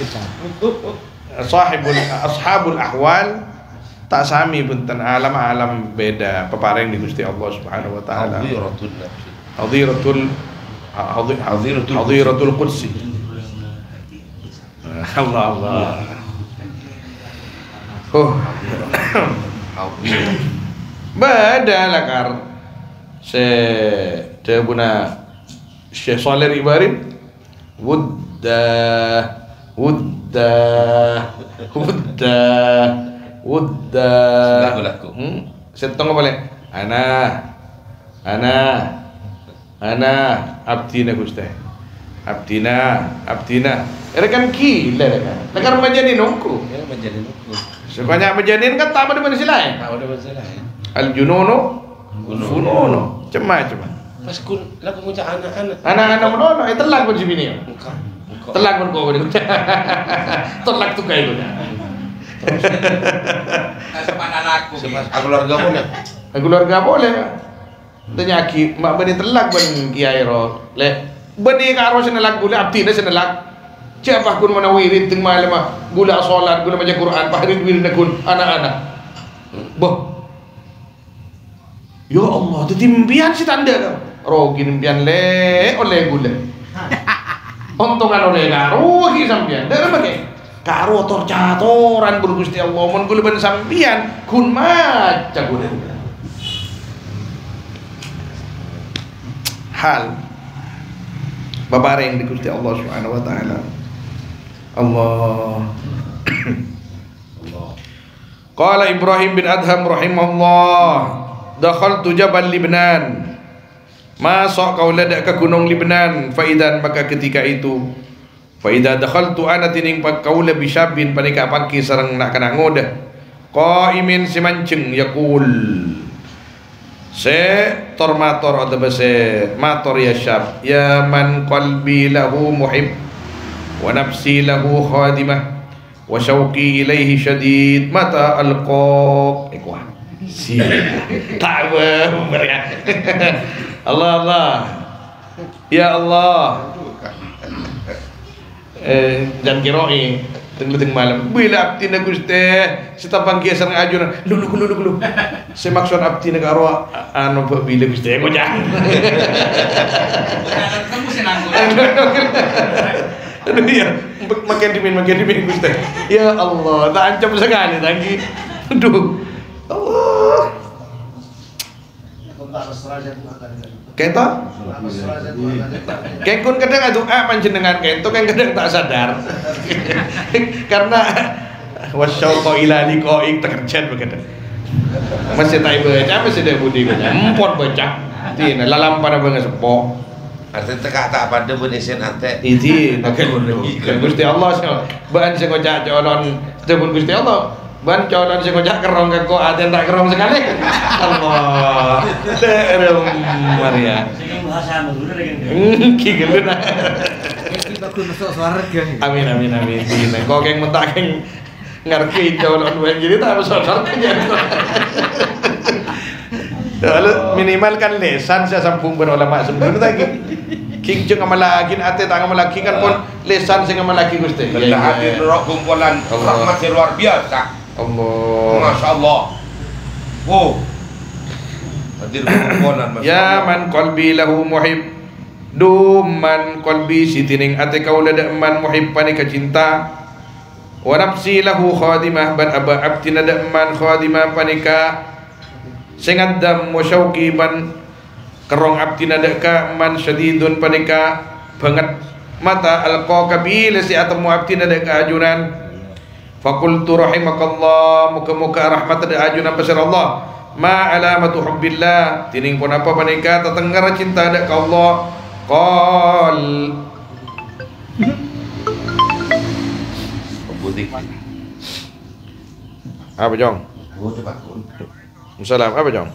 [SPEAKER 1] Sahibul ashabul ahwal tak sami punten alam-alam beda pepareng di Gusti Allah Subhanahu wa taala.
[SPEAKER 2] Hadiratul nafsi.
[SPEAKER 1] Hadiratul hadiratul hadiratul qudsi. Allah Allah. Oh. Beda lakar se debuna Syekh Shalih Ibarin wudda wudda wudda wudda
[SPEAKER 2] lagu-lagu.
[SPEAKER 1] Hmm? Setong apa boleh? Ana ana ana abdina Gusti. Abdina abdina. Era kan gila kan. Lekar menjadi nungku.
[SPEAKER 2] Ya menjadi nuku.
[SPEAKER 1] Sebanyak menjadi kan tak ada manusia lain.
[SPEAKER 2] Tahu ada masalah ya.
[SPEAKER 1] Al junono funono cema-cema.
[SPEAKER 2] Pas kun lagu ngucap anak-anak.
[SPEAKER 1] Anak-anak menono itu telak pun si bini.
[SPEAKER 2] Engkau. Engkau.
[SPEAKER 1] Telak pun kau ni. Telak tu kayu dah.
[SPEAKER 3] Sepadan aku.
[SPEAKER 2] Sepas keluarga pun ya.
[SPEAKER 1] Keluarga boleh. Tanya ki mak bani telak ban kiai ro. Le bani karo senelak gula abdi na senelak. Siapa kun mana wirid ting malam gula solat gula baca Quran pahrid wirid kun anak-anak. Boh. Ya Allah, itu timpian si tanda kau. Rogi timpian le oleh gula. Untungan oleh karo ki sampian. Dah pakai. Karo tor catoran bergusti Allah mun gula ban sampian kun maca gula. Hal babareng di Gusti Allah Subhanahu wa taala. Allah. Qala Ibrahim bin Adham rahimahullah, dakhaltu Jabal Libnan. Masuk kau ledak ke gunung Libnan, faidan maka ketika itu faida dakhaltu ana tining pak kau lebih syabin panika pagi sareng nak kena ngodah. Qaimin simanceng yaqul. Se tormator atau se mator ya syab ya man qalbi lahu muhib wa nafsi lahu khadimah wa syauqi ilaihi syadid mata alqa ikhwan si tak mereka Allah Allah ya Allah eh dan kiroi teng-teng malam bila abdi na Gusti setapang kiasan ngajun lulu lulu lulu semaksud abdi na karo anu bila Gusti ko jangan
[SPEAKER 3] Kamu senang.
[SPEAKER 1] aduh ya makin dimin makin dimin Gusti ya Allah tak ancam sekali lagi aduh Allah kento kengkun kadang adu ah panjenengan kento kan kadang tak sadar karena wasyauqa ila liqa'i tekerjan begitu masih tak baca masih ada budi baca empon baca tina lalam pada banget sepo
[SPEAKER 2] Artinya teka tak pada benisen ante.
[SPEAKER 1] Iti nak Gusti Allah bahan sing ngocak calon tebun Gusti Allah ban colon sing ngojak kerong kok aten tak kerong sekali. Allah. Terem Maria.
[SPEAKER 4] Sing bahasa bener kan.
[SPEAKER 1] Ki gendut.
[SPEAKER 4] Iki bagus masuk swarga.
[SPEAKER 1] Amin amin amin. Dine kok keng mentak keng ngerti colon wae jadi tak masuk swarga. Lalu minimal kan lesan saya sambung berulama sebelum tadi. King jeung amalagin ate tak amalagi kan pun lesan sing amalagi Gusti.
[SPEAKER 2] Benda hadir roh kumpulan rahmat yang luar biasa.
[SPEAKER 1] Allah.
[SPEAKER 2] Masya Allah. Oh. Hadir kumpulan Masya
[SPEAKER 1] Ya
[SPEAKER 2] Allah.
[SPEAKER 1] man qalbi lahu muhib. Du man qalbi sitining ate kaula da man muhib panika cinta. Wa nafsi lahu khadimah ban aba abtina da man khadimah panika sing addam wa syauqi ban kerong abdina deka man syadidun panika banget mata alqa kabila si atamu abdina deka ajunan fakultu rahimakallah muka-muka rahmat da ajunan pasir Allah ma alamatu hubbillah tining pun apa panika tetenggara cinta deka Allah qal
[SPEAKER 2] Budik.
[SPEAKER 1] apa jong
[SPEAKER 2] Oh cepat kun.
[SPEAKER 1] Salam apa jong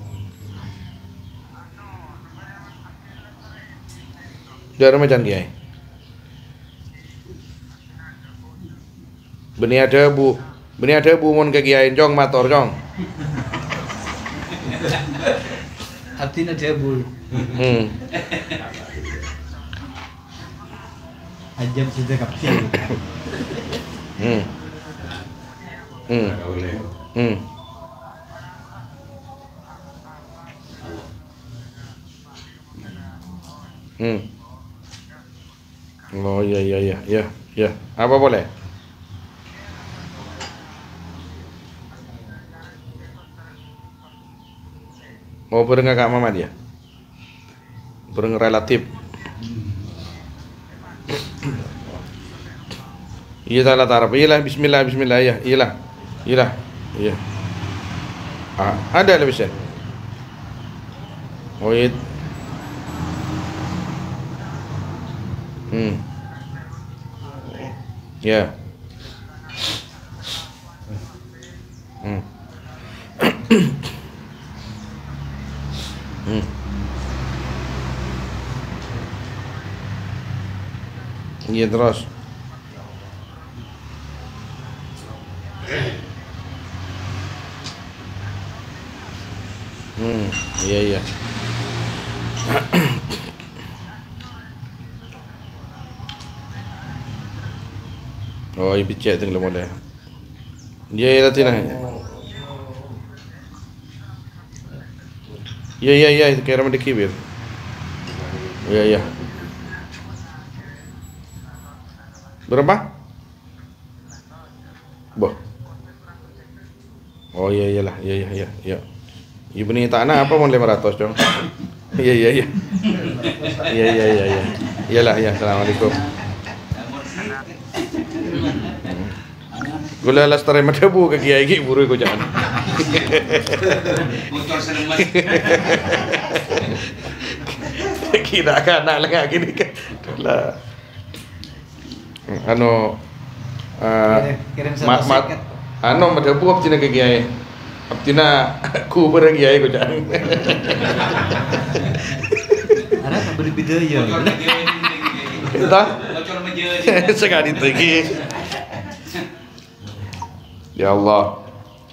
[SPEAKER 1] Dari macam kiai. Beni ada bu, beni ada bu mon ke kiai jong mator jong.
[SPEAKER 4] Hatinya dia bul.
[SPEAKER 1] Hmm.
[SPEAKER 4] Ajam sudah kapten.
[SPEAKER 1] Hmm. Hmm. Hmm. Hmm. Oh iya iya iya iya iya. Apa boleh? Mau bareng kakak mama dia? Bareng relatif. Iya salah taraf. Iyalah bismillah bismillah ya. Iyalah. Iyalah. Iya. Ah, ada lebih sen. Oh iya. Hmm. Ya. Hmm. Hmm. Iya terus. Hmm, iya iya. Oh, ibu cek tengok boleh. Dia ya tina. Ya ya ya, kira mana kibir. Ya ya. Berapa? Boh. Oh iya iyalah, iya iya iya iya. Ibu ni tanah apa mau lima ratus dong? Iya iya iya. Iya iya iya iya. Iyalah ya. Assalamualaikum. Gula lastare madabu ke kiai ki buru ko jangan.
[SPEAKER 3] Bocor seneman.
[SPEAKER 1] Kira kan nak lengah gini kan. Lah. Anu
[SPEAKER 4] Kirim
[SPEAKER 1] mat mat anu madabu abtina ke kiai. Abtina ku ber kiai ko jangan.
[SPEAKER 4] Ada tak berbeda ya.
[SPEAKER 3] Bocor meja ini.
[SPEAKER 1] Entah.
[SPEAKER 3] Bocor meja.
[SPEAKER 1] Sekali lagi. Ya Allah.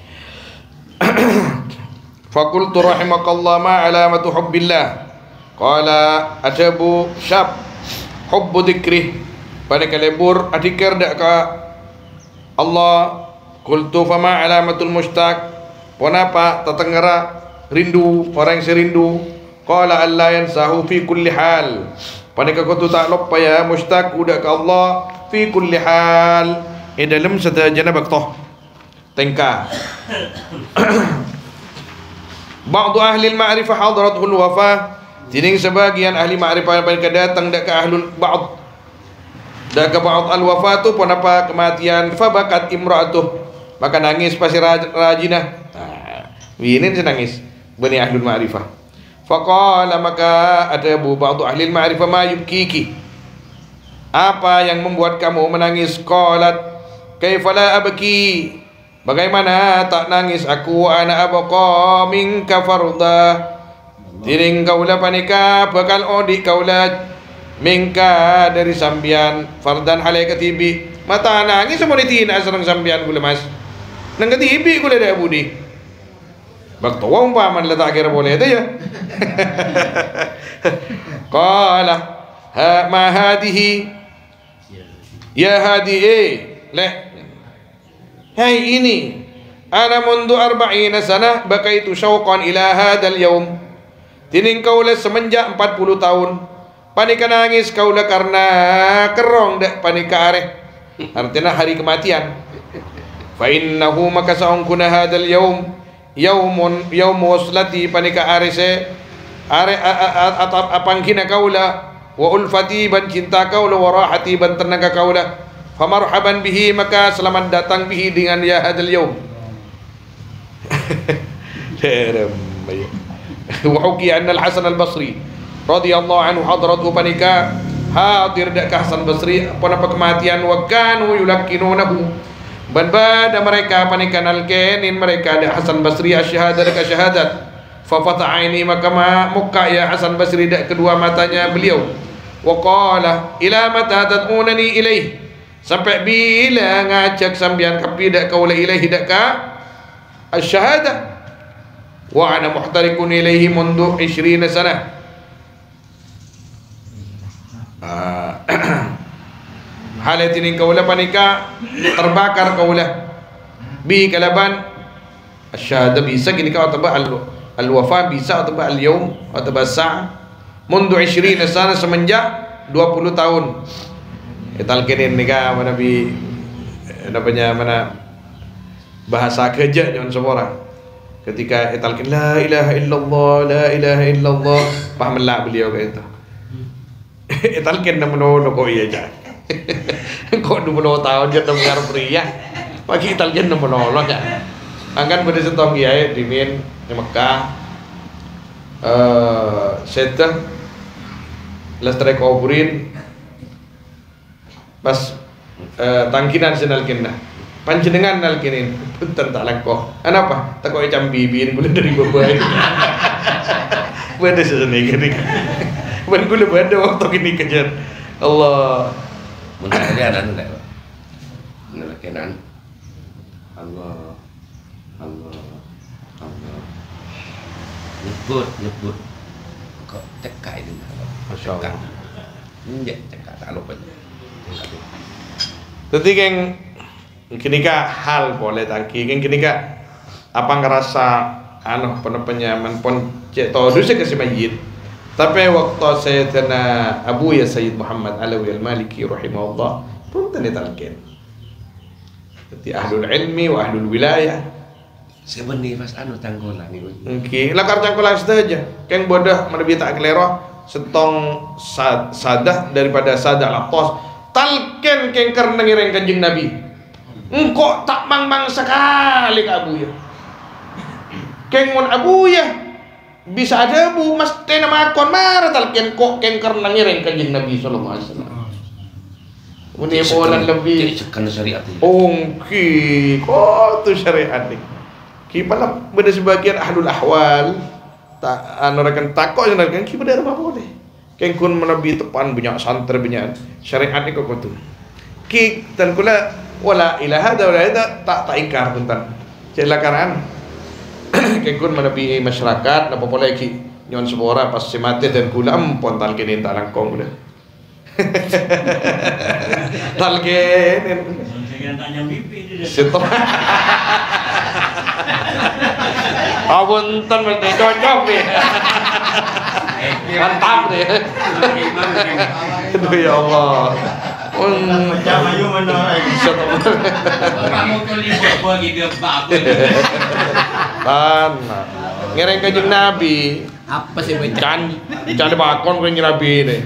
[SPEAKER 1] Fakultu rahimakallah ma alamatu hubbillah. Qala adabu syab hubbu dzikrih. Pada kalebur adikir dak ka Allah. Qultu fama alamatul mustaq. Kenapa tetenggara rindu orang yang serindu. Qala alla yansahu fi kulli hal. Pada kakutu tak lupa ya mustaq udak ka Allah fi kulli hal. Eh dalam setajana baktoh. Tengka. Ba'du ahli al-ma'rifah hadaratul wafah. Tining sebagian ahli ma'rifah yang datang dak ke ahlul ba'd. Dak ke ba'd al-wafatu penapa kematian fa bakat imra'atuh. Maka nangis pasti rajinah. Ini nangis bani ahlul ma'rifah. Faqala maka ada bu ba'du ahli al-ma'rifah ma yubkiki. Apa yang membuat kamu menangis? Qalat kaifa la abki? Bagaimana tak nangis aku anak abqa minka farda. Tiring kaula panika bakal odik kaula minka dari sambian fardan halai ketibi. Mata nangis semua ditina serang sambian gula mas. Nang ketibi gula dah budi. Bak tua umpaman letak kira boleh itu ya. Qala ha ma hadihi ya hadihi le. Hai ini ana mundu arba'ina sana bakaitu syauqan ila hadal yaum. Tining kaula semenjak empat puluh tahun panika nangis kaula karena kerong dak panika areh. Artinya hari kematian. Fa innahu maka saungkuna hadal yaum yaumun yaum waslati panika areh se areh apangkina kaula wa ulfati ban cinta kaula wa rahati ban tenaga kaula. Famarhaban bihi maka selamat datang bihi dengan ya hadal yaum. Wa hukiya anna al-Hasan al-Basri radhiyallahu anhu hadratu panika hadir dak Hasan Basri pada kematian wa kanu yulakkinunahu ban bada mereka panika nalkenin mereka dak Hasan Basri asyhada dak syahadat fa fata'aini maka muka ya Hasan Basri dak kedua matanya beliau wa qala ila mata tad'unani ilaih. Sampai bila ngajak sambian kapi dak kaula ilaihi dak ka asyhada wa ana muhtarikun ilaihi mundu ishrina sana. Halat ini kaula panika terbakar kaula bi kalaban asyhada bisa gini ka atau al al wafa bisa atau al yaum atau sa' mundu ishrina sana semenjak dua puluh tahun. Italkenin nikah mana bi namanya mana bahasa kerja jangan semua ketika italkin la ilaha illallah la ilaha illallah paham lah beliau kayak itu. Italkin nama nono kok iya aja. Kok dua puluh tahun dia dengar pria pagi italkin nama nono ya. Angkan pada setong kiai di Min di Mekah eh setah lestari kuburin pas uh, tangkinan senalkinna panjenengan nalkinin punten tak langkoh kenapa tak kok icam bibin boleh dari bebai benda sesene gini ban gula benda waktu ini kejar Allah
[SPEAKER 2] mun tadi ada ndak nalkinan Allah Allah Allah nyebut nyebut kok cekak ini
[SPEAKER 1] masyaallah
[SPEAKER 2] ini cekak tak lupa.
[SPEAKER 1] Tadi keng kenika hal boleh tangki keng kenika apa ngerasa anu pernah penyaman pon cek tahu dulu saya kasih majid tapi waktu saya tena Abu ya Sayyid Muhammad Alawi al-Maliki rahimahullah pun tani talqin jadi ahlul ilmi wa ahlul wilayah
[SPEAKER 2] sebenarnya pas anu tanggolan ni
[SPEAKER 1] okay lakar tanggolan saja keng bodoh menebi tak kelero setong sad, sadah daripada sadah lapos talken kengker nengireng kanjeng Nabi engkau tak mang-mang sekali ke Abu ya keng mun Abu ya bisa ada bu mas tena makon marah talken kok kengker nengireng kanjeng Nabi sallallahu alaihi wasallam ini polan lebih
[SPEAKER 2] cekan syariat
[SPEAKER 1] ongki kok tu syariat ni kipala benda sebagian ahlul ahwal tak anu rekan takok jenal kan ki benda apa boleh keng kun menabi tepan banyak santri banyak syariat ni kok tu ki tan kula wala ilaha da wala da tak tak ingkar puntan celakaran keng kun menabi masyarakat apa boleh ki nyon semua pas semate dan kula ampun tal kene tak langkong dah tal kene
[SPEAKER 3] jangan tanya mimpi dia
[SPEAKER 1] seto abun tan mesti cocok ni mantap deh. Aduh ya Allah.
[SPEAKER 3] Macam ayu mana lagi. Kamu tu lihat bagi dia bab.
[SPEAKER 1] Tan. Ngereng kanjeng Nabi.
[SPEAKER 4] Apa sih bocah?
[SPEAKER 1] Can can bakon kanjeng Nabi ni.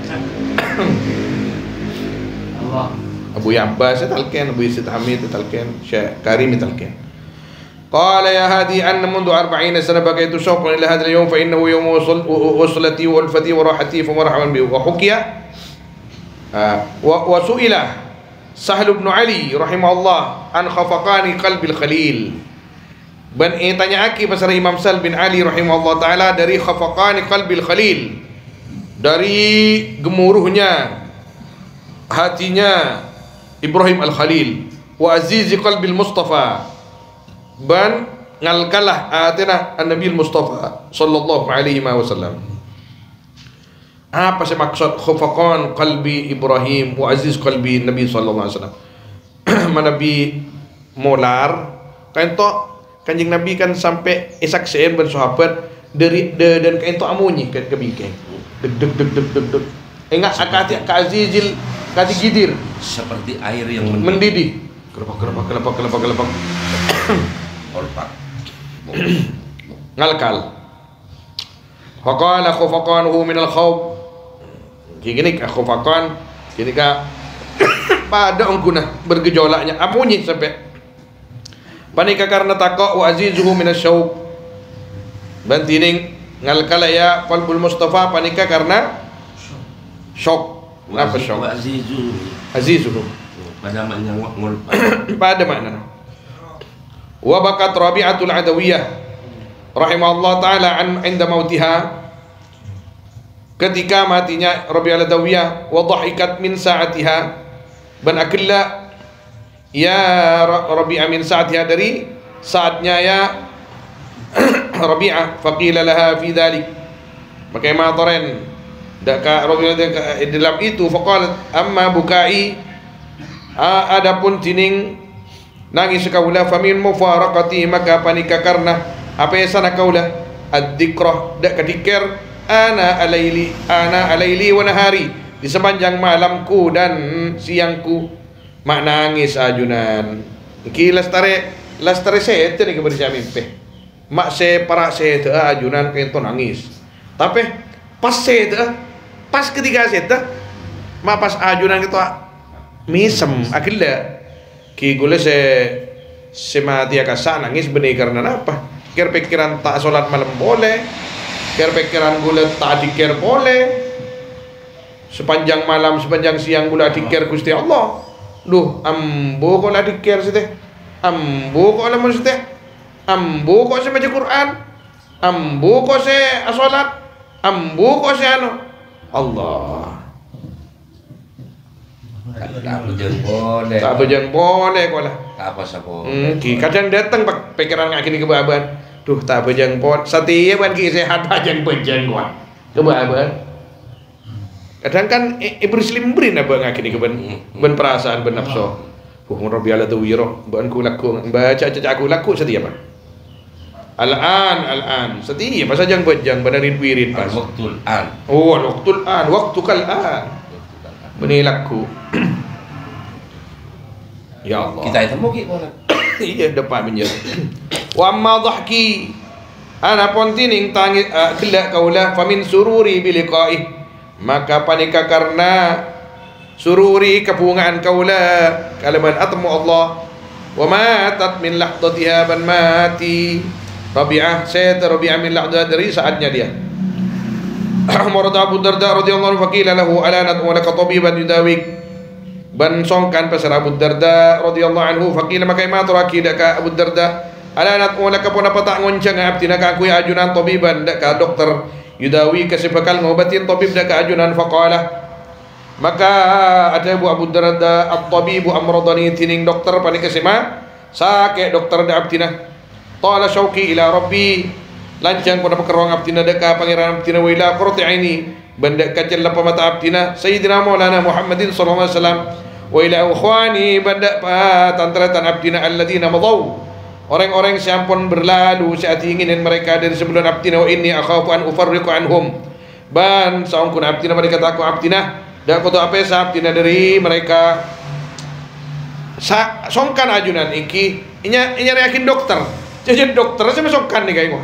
[SPEAKER 4] Allah.
[SPEAKER 1] Abu Abbas talqin, Abu Yusuf Hamid talqin, Syekh Karim talqin. قال يا هادي أن منذ أربعين سنة بقيت شوقا إلى هذا اليوم فإنه يوم وصل وصلتي وألفتي وراحتي فمرحبا به وحكي وسئل Sahal bin Ali rahimahullah an khafaqani qalbil khalil. Ben e tanya aki pasal Imam Sahal bin Ali rahimahullah taala dari khafaqani qalbil khalil, dari gemuruhnya hatinya Ibrahim al-Khalil, wa azizi qalbil Mustafa, ban ngalkalah atina an-Nabi Mustafa sallallahu alaihi wasallam. Apa sih maksud khafaqan qalbi Ibrahim wa aziz qalbi Nabi sallallahu alaihi wasallam? Nabi molar kan to kanjeng Nabi kan sampai isakseen ben sahabat dari de, dan kain to amunyi ke kebingkeng deg deg deg deg deg deg enggak akati ka azizil kati gidir
[SPEAKER 2] seperti air yang
[SPEAKER 1] mendidih, kelepak kelepak kelepak kelepak kelepak
[SPEAKER 2] olpak
[SPEAKER 1] ngalkal. Faqala khafaqanuhu min al-khawf, gini ka khafaqan gini ka pada ongkuna bergejolaknya amunyi sampai panika karena takok wa azizuhu min asyauq, bantining ngalkala ya qalbul Mustafa panika karena syok. Apa syok?
[SPEAKER 2] Azizuhu
[SPEAKER 1] Azizuhu
[SPEAKER 2] pada makna ngolpak
[SPEAKER 1] pada makna. Wa bakat Rabi'atul Adawiyah rahimahullah taala an inda mautiha, ketika matinya Rabi'ah Adawiyah, wa dhahikat min sa'atiha, ban akilla ya Rabi'ah min sa'atiha, dari saatnya ya Rabi'ah, faqila laha fi dhalik, maka matoren daka Rabi'ah dalam itu, faqalat amma bukai, adapun tining nangis kaula, famin mufaraqati, maka panika karena apa yang sana kaula ad-dzikrah dak kadikir ana alaili ana alaili wa nahari, di sepanjang malamku dan siangku, mak nangis ajunan iki lastare lastare sete ni keberja mimpi mak se para sete ajunan kento nangis, tapi pas sete pas ketiga sete mak pas ajunan gitu misem akilla ki gule se se mati akasa nangis benih karena apa? Kira pikiran tak sholat malam boleh, kira pikiran gule tak dikir boleh, sepanjang malam sepanjang siang gule dikir Gusti Allah. Duh, ambo kok lah dikir sih teh, ambo kok lah maksud teh, ambo kok saya baca Quran, ambo kok saya sholat, ambo kok saya anu Allah.
[SPEAKER 2] tak bejeng boleh
[SPEAKER 1] Tak bejeng boleh kok lah.
[SPEAKER 2] tak apa sabo
[SPEAKER 1] Hmm, ki kadang datang pak pikiran ngak kini kebaban. Duh tak bejeng pot. Setia ban ki sehat bejeng bejeng kuat. Kebaban. Kadang kan iblis limbrin apa ngak kini keban ben perasaan ben nafsu. Fuh Rabi'ah tu wiro ban ku laku baca caca aku laku setia pak. Al-an al-an setia masa jang bejeng benerin wirid pas.
[SPEAKER 2] waktul an
[SPEAKER 1] Oh waktul an waktu kal an. Benih laku. Ya Allah.
[SPEAKER 2] kita itu mau gimana
[SPEAKER 1] Iya depan menjer. Wa amma dhahki, ana pontining tangi uh, gelak kaula famin sururi bi liqa'i, maka panika karena sururi kepungan kaula kalaman atmu Allah, wa matat min lahdatiha, ban mati Rabi'ah sayyidah Rabi'ah min lahdah, dari saatnya dia. Marad Abu Darda radhiyallahu anhu, faqila lahu ala nad'u laka tabiban yudawik, ban songkan pasal Abu Darda radhiyallahu anhu, faqila maka ma turaki daka Abu Darda ala nad'u laka pun apa tak ngoncang abtina ka aku ajunan tabiban daka dokter yudawi kasih bakal ngobatin tabib daka ajunan, faqala maka ada Abu Abu Darda at-tabibu amradani, tining dokter panik kasima sakit dokter da abtina, tala syauqi ila rabbi, lancang pada pekerong abtina deka pangeran abtina, wa ila qurti aini, benda kacil lapa mata abtina sayyidina maulana Muhammadin sallallahu alaihi wasallam, wa ila ukhwani benda pa tantratan abtina alladina madaw, orang-orang yang pun berlalu saat inginin mereka dari sebelum abtina, wa inni akhafu an ufarriqu anhum, ban saungkun abtina mereka takut abtina dak koto apa sa abtina dari mereka sa songkan ajunan iki inya inya yakin dokter jadi dokter saya songkan nih kayak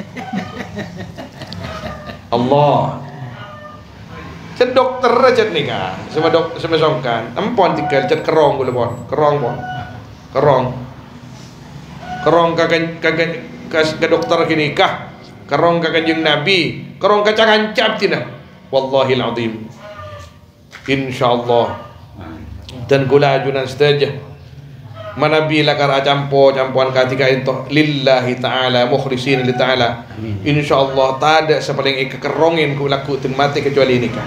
[SPEAKER 1] Allah. Cet dokter aja nih kah, sama dok sama songkan. Empon tiga cet kerong boleh pon, kerong pon, kerong, kerong kagak kagak ke dokter kini kah, kerong kagak jeng Nabi, kerong kacangan cap tina. Wallahil azim. Insyaallah dan gula ajunan setuju manabi lakar acampo campuan katika itu lillahi ta'ala mukhlisin li ta'ala insyaallah tak ada sepaling ikekerongin ku laku ting mati kecuali nikah.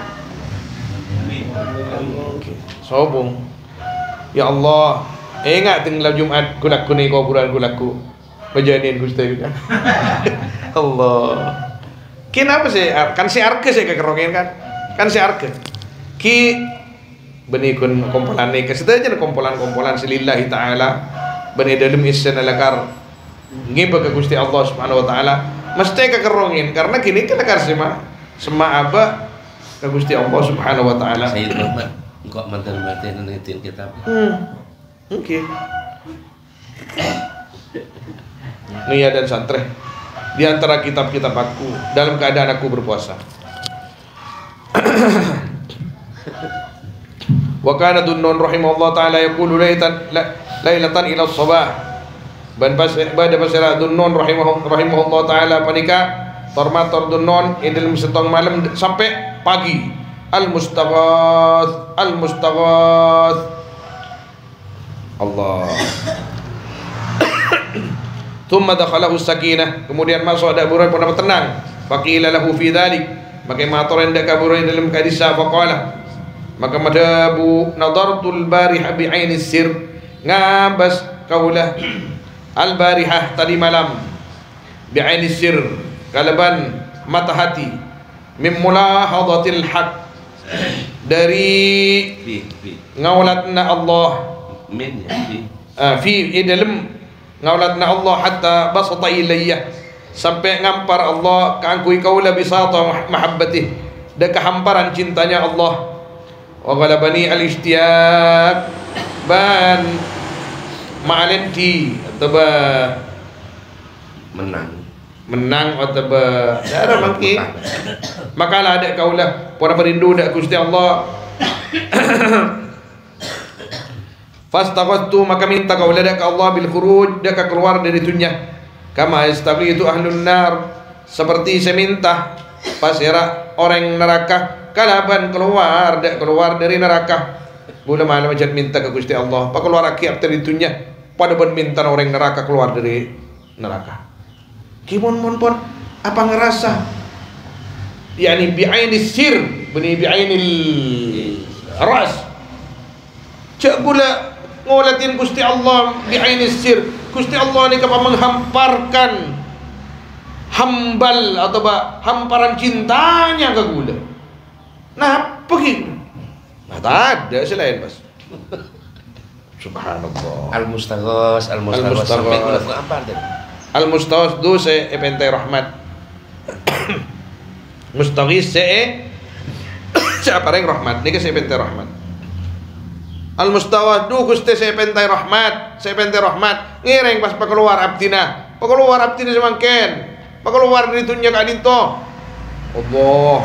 [SPEAKER 1] Okay. Sobong ya Allah ingat ting lam Jumat ku laku ni kuburan ku laku majanin Gusti kan. Allah kenapa sih kan si arke sih kekerongin kan kan si arke ki benikun kompolan ni kasih aja kompolan-kompolan selillahi ta'ala bani dalam isyan lakar ngibah ke Gusti Allah subhanahu wa ta'ala mesti kekerongin karena kini kan lakar sema sema apa ke Gusti Allah subhanahu wa ta'ala.
[SPEAKER 2] Saya Muhammad engkau mantan-mantan ngetin kitab
[SPEAKER 1] hmm. Oke okay. Nia dan Santre di antara kitab-kitab aku dalam keadaan aku berpuasa. Wa kana Dunnun rahimahullah taala yaqulu lailatan lailatan ila as-sabah ban pas pada pasira Dunnun rahimahullah rahimahullah taala panika tormator Dunnun idil setong malam sampai pagi al-mustaghath al-mustaghath Allah. Thumma dakhalahu sakinah kemudian masuk ada burai pun tenang faqila lahu fi dhalik maka matur hendak kaburai dalam hadis faqala maka madabu nadartul barihah bi aini sir ngabas kaulah al barihah tadi malam bi aini sir kalaban mata hati mim mulahadatil haq dari ngaulatna Allah
[SPEAKER 2] min ya fi
[SPEAKER 1] ah, fi dalam ngaulatna Allah hatta basata ilayya sampai ngampar Allah kangkui kaula bisata mahabbatih dan kehamparan cintanya Allah wa ghalabani al-ishtiyaq ban ma'alinti atau
[SPEAKER 2] menang
[SPEAKER 1] menang atau ada mangki makalah ada kaulah para perindu dak Gusti Allah fastaqattu maka minta kaulah dak Allah bil khuruj dak keluar dari dunia kama yastabi itu ahlun nar seperti saya minta pasira orang neraka kalaban keluar dak keluar dari neraka boleh mana macam minta ke Gusti Allah pak keluar akhir dari dunia pada ben minta orang neraka keluar dari neraka kimon mon pon apa ngerasa yakni bi'aini sir bani bi'ainil ras cak pula ngolatin Gusti Allah bi'aini sir Gusti Allah ni kapal menghamparkan hambal atau bah, hamparan cintanya ke gula. Nah, pergi. Nah, tak ada selain pas. Subhanallah.
[SPEAKER 2] Al-Mustaghas, Al-Mustaghas sampai gula apa tadi?
[SPEAKER 1] Al-Mustaghas tu se epentai rahmat. Mustaghis se se apa reng rahmat. Ni ke se epentai rahmat. Al-Mustaghas du Gusti se epentai rahmat, se epentai rahmat. Ngireng pas pakeluar abdina. Pakeluar abdina semangken. Pakeluar dari dunia ka dinto. Allah.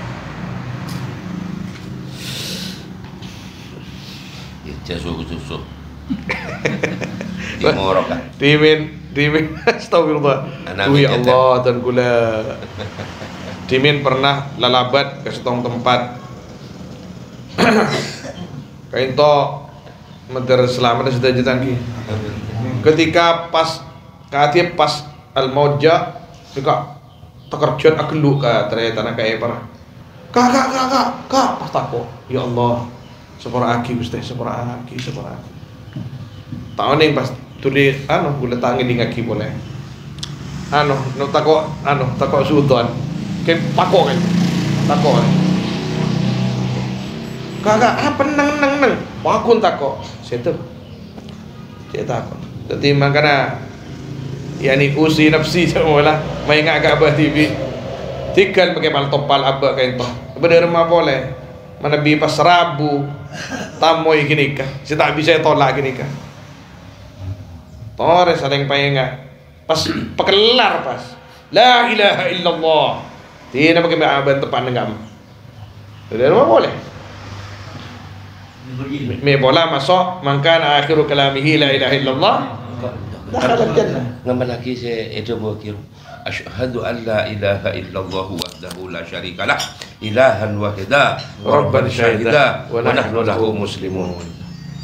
[SPEAKER 2] Jasuh-jasuh di ngorok kan
[SPEAKER 1] dimin dimin astagfirullah ya Allah dan gula dimin pernah lalabat ke setong tempat kain to menter selamat sudah jetan ki ketika pas katip pas al mauja juga tekerjun akelu ka ternyata nak kayak parah kak kak kak kak kak pas tako ya Allah sepora aki Gusti sepora aki sepora aki tahun yang pas tuli anu gula tangi di ngaki boleh anu no tako anu tako suton ke pako kan tako kan kakak apa neng neng neng pakun tako setu dia tako jadi makanya yani usi nafsi semula main agak abah T V tinggal pakai mal topal abah kain toh bener mah boleh mana bi pas Rabu tamoy gini kah si tak bisa tolak gini kah tores ada yang pengen pas pekelar pas la ilaha illallah tidak pakai abah tepan enggak bener mah boleh me bola masuk mangkana akhiru kalamihi la ilaha illallah dakhala jannah
[SPEAKER 2] ngambal lagi saya itu bukir asyhadu an la ilaha illallah wahdahu la syarikalah ilahan wahida rabban syahida wa nahnu lahu muslimun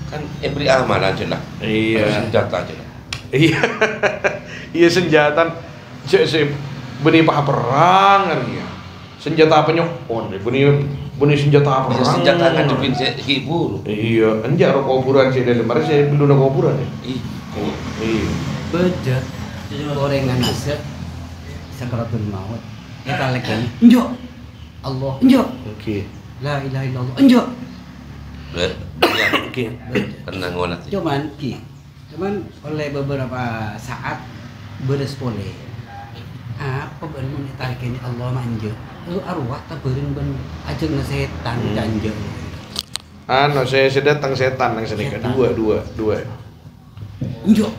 [SPEAKER 2] Kan beri amalan je lah.
[SPEAKER 1] Iya.
[SPEAKER 2] Senjata je lah.
[SPEAKER 1] Iya. Iya senjata. Cek se benih paha perang artinya. Senjata apa nyokon? Benih benih senjata apa?
[SPEAKER 2] Bisa senjata ngadepin saya hibur.
[SPEAKER 1] Iya, anjak ro kuburan sih dalam mari saya belum ada kuburan ya.
[SPEAKER 2] Ih,
[SPEAKER 1] Iya.
[SPEAKER 4] Beda. Gorengan nasi sakaratul maut. Kita lagi. Enjo. Allah. Enjo.
[SPEAKER 1] Oke.
[SPEAKER 4] La ilaha illallah. Enjo.
[SPEAKER 2] ya,
[SPEAKER 1] Oke.
[SPEAKER 2] tenang ngolah.
[SPEAKER 4] Cuman ki. Cuman oleh beberapa saat beres boleh. Apa ben mun ditarik ini Allah manja. Lu arwah ta beureun ben ajeng setan janjeu.
[SPEAKER 1] Anu saya saya datang setan nang sini dua dua dua.
[SPEAKER 4] Enjo.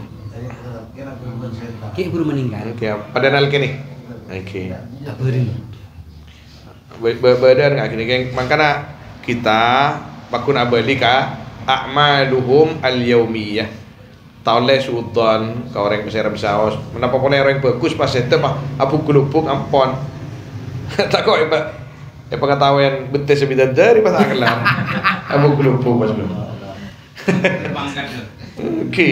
[SPEAKER 4] Ki buru meninggal.
[SPEAKER 1] Oke, pada nal kini. Oke.
[SPEAKER 4] Ta beureun.
[SPEAKER 1] Badan nggak gini geng, makanya kita pakun abadi ka a'maluhum al-yaumiyah. Taule sudan ka orang besar besaos. Menapa pun orang bagus pas itu pak apu gelupuk ampon. Tak kok ya ya pengetahuan betes sebidan dari pas akhiran. Apu gelupuk pas belum. Oke.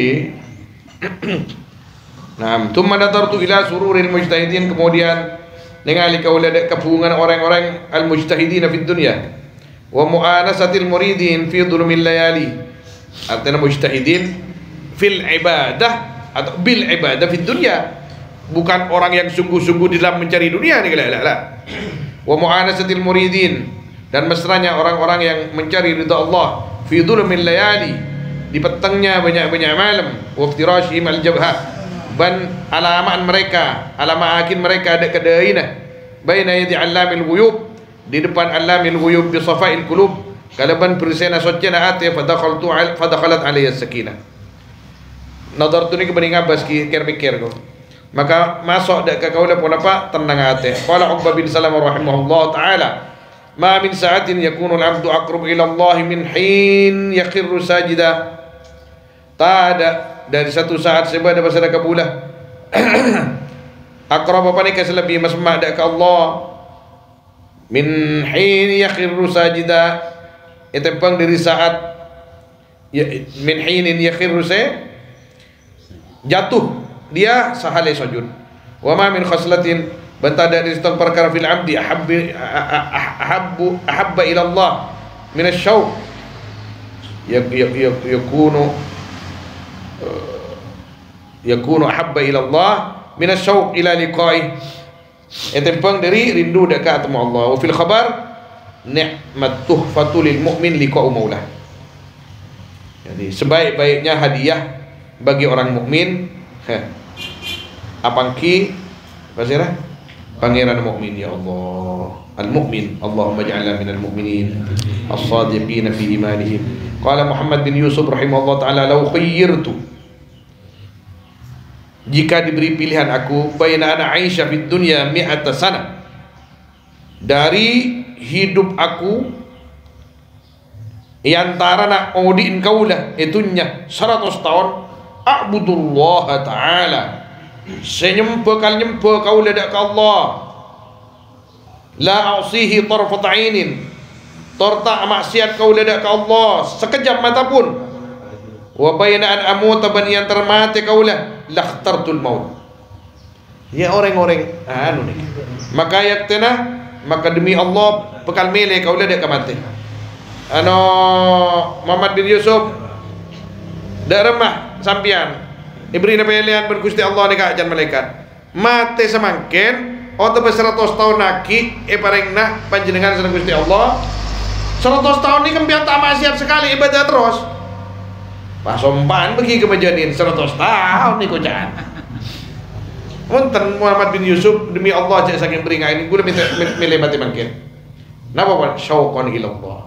[SPEAKER 1] Nah, thumma nadartu ila sururil mujtahidin, kemudian ningali kaula kepungan orang-orang al-mujtahidin fi dunya wa mu'anasatil muridin fi dhulumil layali. Artinya mujtahidin fil ibadah atau bil ibadah fi dunya, bukan orang yang sungguh-sungguh di dalam mencari dunia nih la la. Wa mu'anasatil muridin, dan mesranya orang-orang yang mencari ridha Allah fi dhulumil layali, di petangnya banyak-banyak malam, wa iftirashihim al-jabha, ban alamaan mereka, alama akin mereka ada kedaina baina yadi allamil ghuyub, di depan allamil ghuyub bi safail qulub, kalaban bersena socena ate fadakhaltu al fadakhalat alayya sakinah. Nadartu ni kebening abas ki ker mikir ko. Maka masuk dak ka kaula pun apa tenang ate. Qala Uqbah bin Salam rahimahullah taala, ma min sa'atin yakunu al-'abdu aqrab ila Allah min hin yaqirru sajida. Tak ada dari satu saat sebab ada pasal kabulah aqrab apa ni keselebih masma dak ka Allah min hin yakhirru sajida, itempang dari saat ya, min hinin yakhirru se jatuh dia sahale sujud. Wa ma min khaslatin, banta dari satu perkara fil abdi ahabbi ahabbu ahabba ila Allah min asy-syauq yakunu yakunu ahabba ila Allah min asy-syauq ila liqa'i, etempang dari rindu dekat ketemu Allah. Wa fil khabar ni'mat tuhfatu lil mu'min liqa'u maulah. Jadi sebaik-baiknya hadiah bagi orang mukmin apangki pasirah pangeran mukmin ya Allah al-mu'min, Allahumma ij'alna minal mu'minin as-sadiqin fi imanihim. Qala Muhammad bin Yusuf rahimahullah taala, law khayyirtu, jika diberi pilihan aku, baina ana Aisyah fid dunya mi'ata sana, dari hidup aku antara nak odin kaulah itunya seratus tahun, a'budullah ta'ala, senyempa kal nyempa kaulah dak ka Allah, la a'sihi tarfat 'ainin, torta maksiat kaulah dak ka Allah sekejap mata pun, wa baina an amuta ban yang termati kaulah lakhtartul maut. Ya orang-orang anu nih, maka yaktena, maka demi Allah bekal milih kaulah dak ka mati. Ano Muhammad bin Yusuf dak remah sampian diberi pilihan ben Gusti Allah nih kajan malaikat mate semangken atau seratus tahun naki e parengna panjenengan sareng Gusti Allah seratus tahun ini kempian tak maksiat sekali ibadah terus pas sompan bagi kemajanin seratus tahun nih kocan. Wonten Muhammad bin Yusuf demi Allah cek saking beringa ini gue minta milih mati mangken. Napa Pak? Syauqan ila Allah.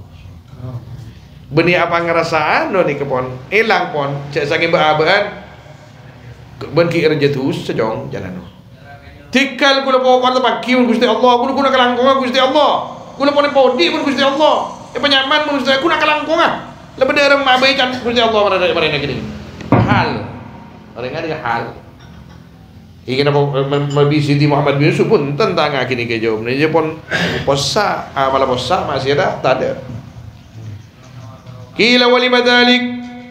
[SPEAKER 1] Benih apa ngerasaan do nih kepon hilang pon cek saking beabaan ben ki erjetus sejong jalan. Tikal kula pokok tempat kiun Gusti Allah, kula kula kalangkonga Gusti Allah. Kula pon podi pun Gusti Allah. E penyaman pun Gusti Allah, kula kalangkonga. Lebih dari mabaikan Gusti Allah pada pada negeri. Hal. Orang ada hal. Iki napa mabisi di Muhammad bin Yusuf pun tentang akini ke jawab. Dia pun posa, malah posa masih ada tak ada. Qila wa lima dzalik?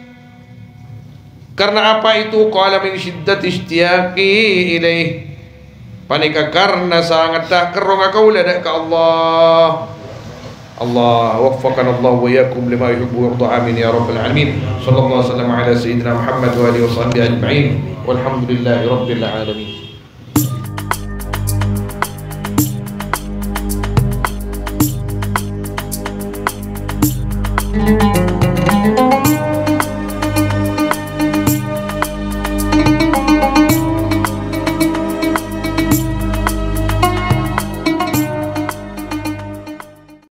[SPEAKER 1] Karena apa itu? Qala min syiddat ishtiyaqi ilaih. Panika karena sangat dah kerong aku ladak ke Allah. Allah waffaqana Allah wa iyyakum lima yuhibbu wa yarda. Amin ya rabbal alamin. Sallallahu alaihi wasallam ala sayyidina Muhammad wa alihi washabbihi ajma'in. Walhamdulillahi rabbil alamin.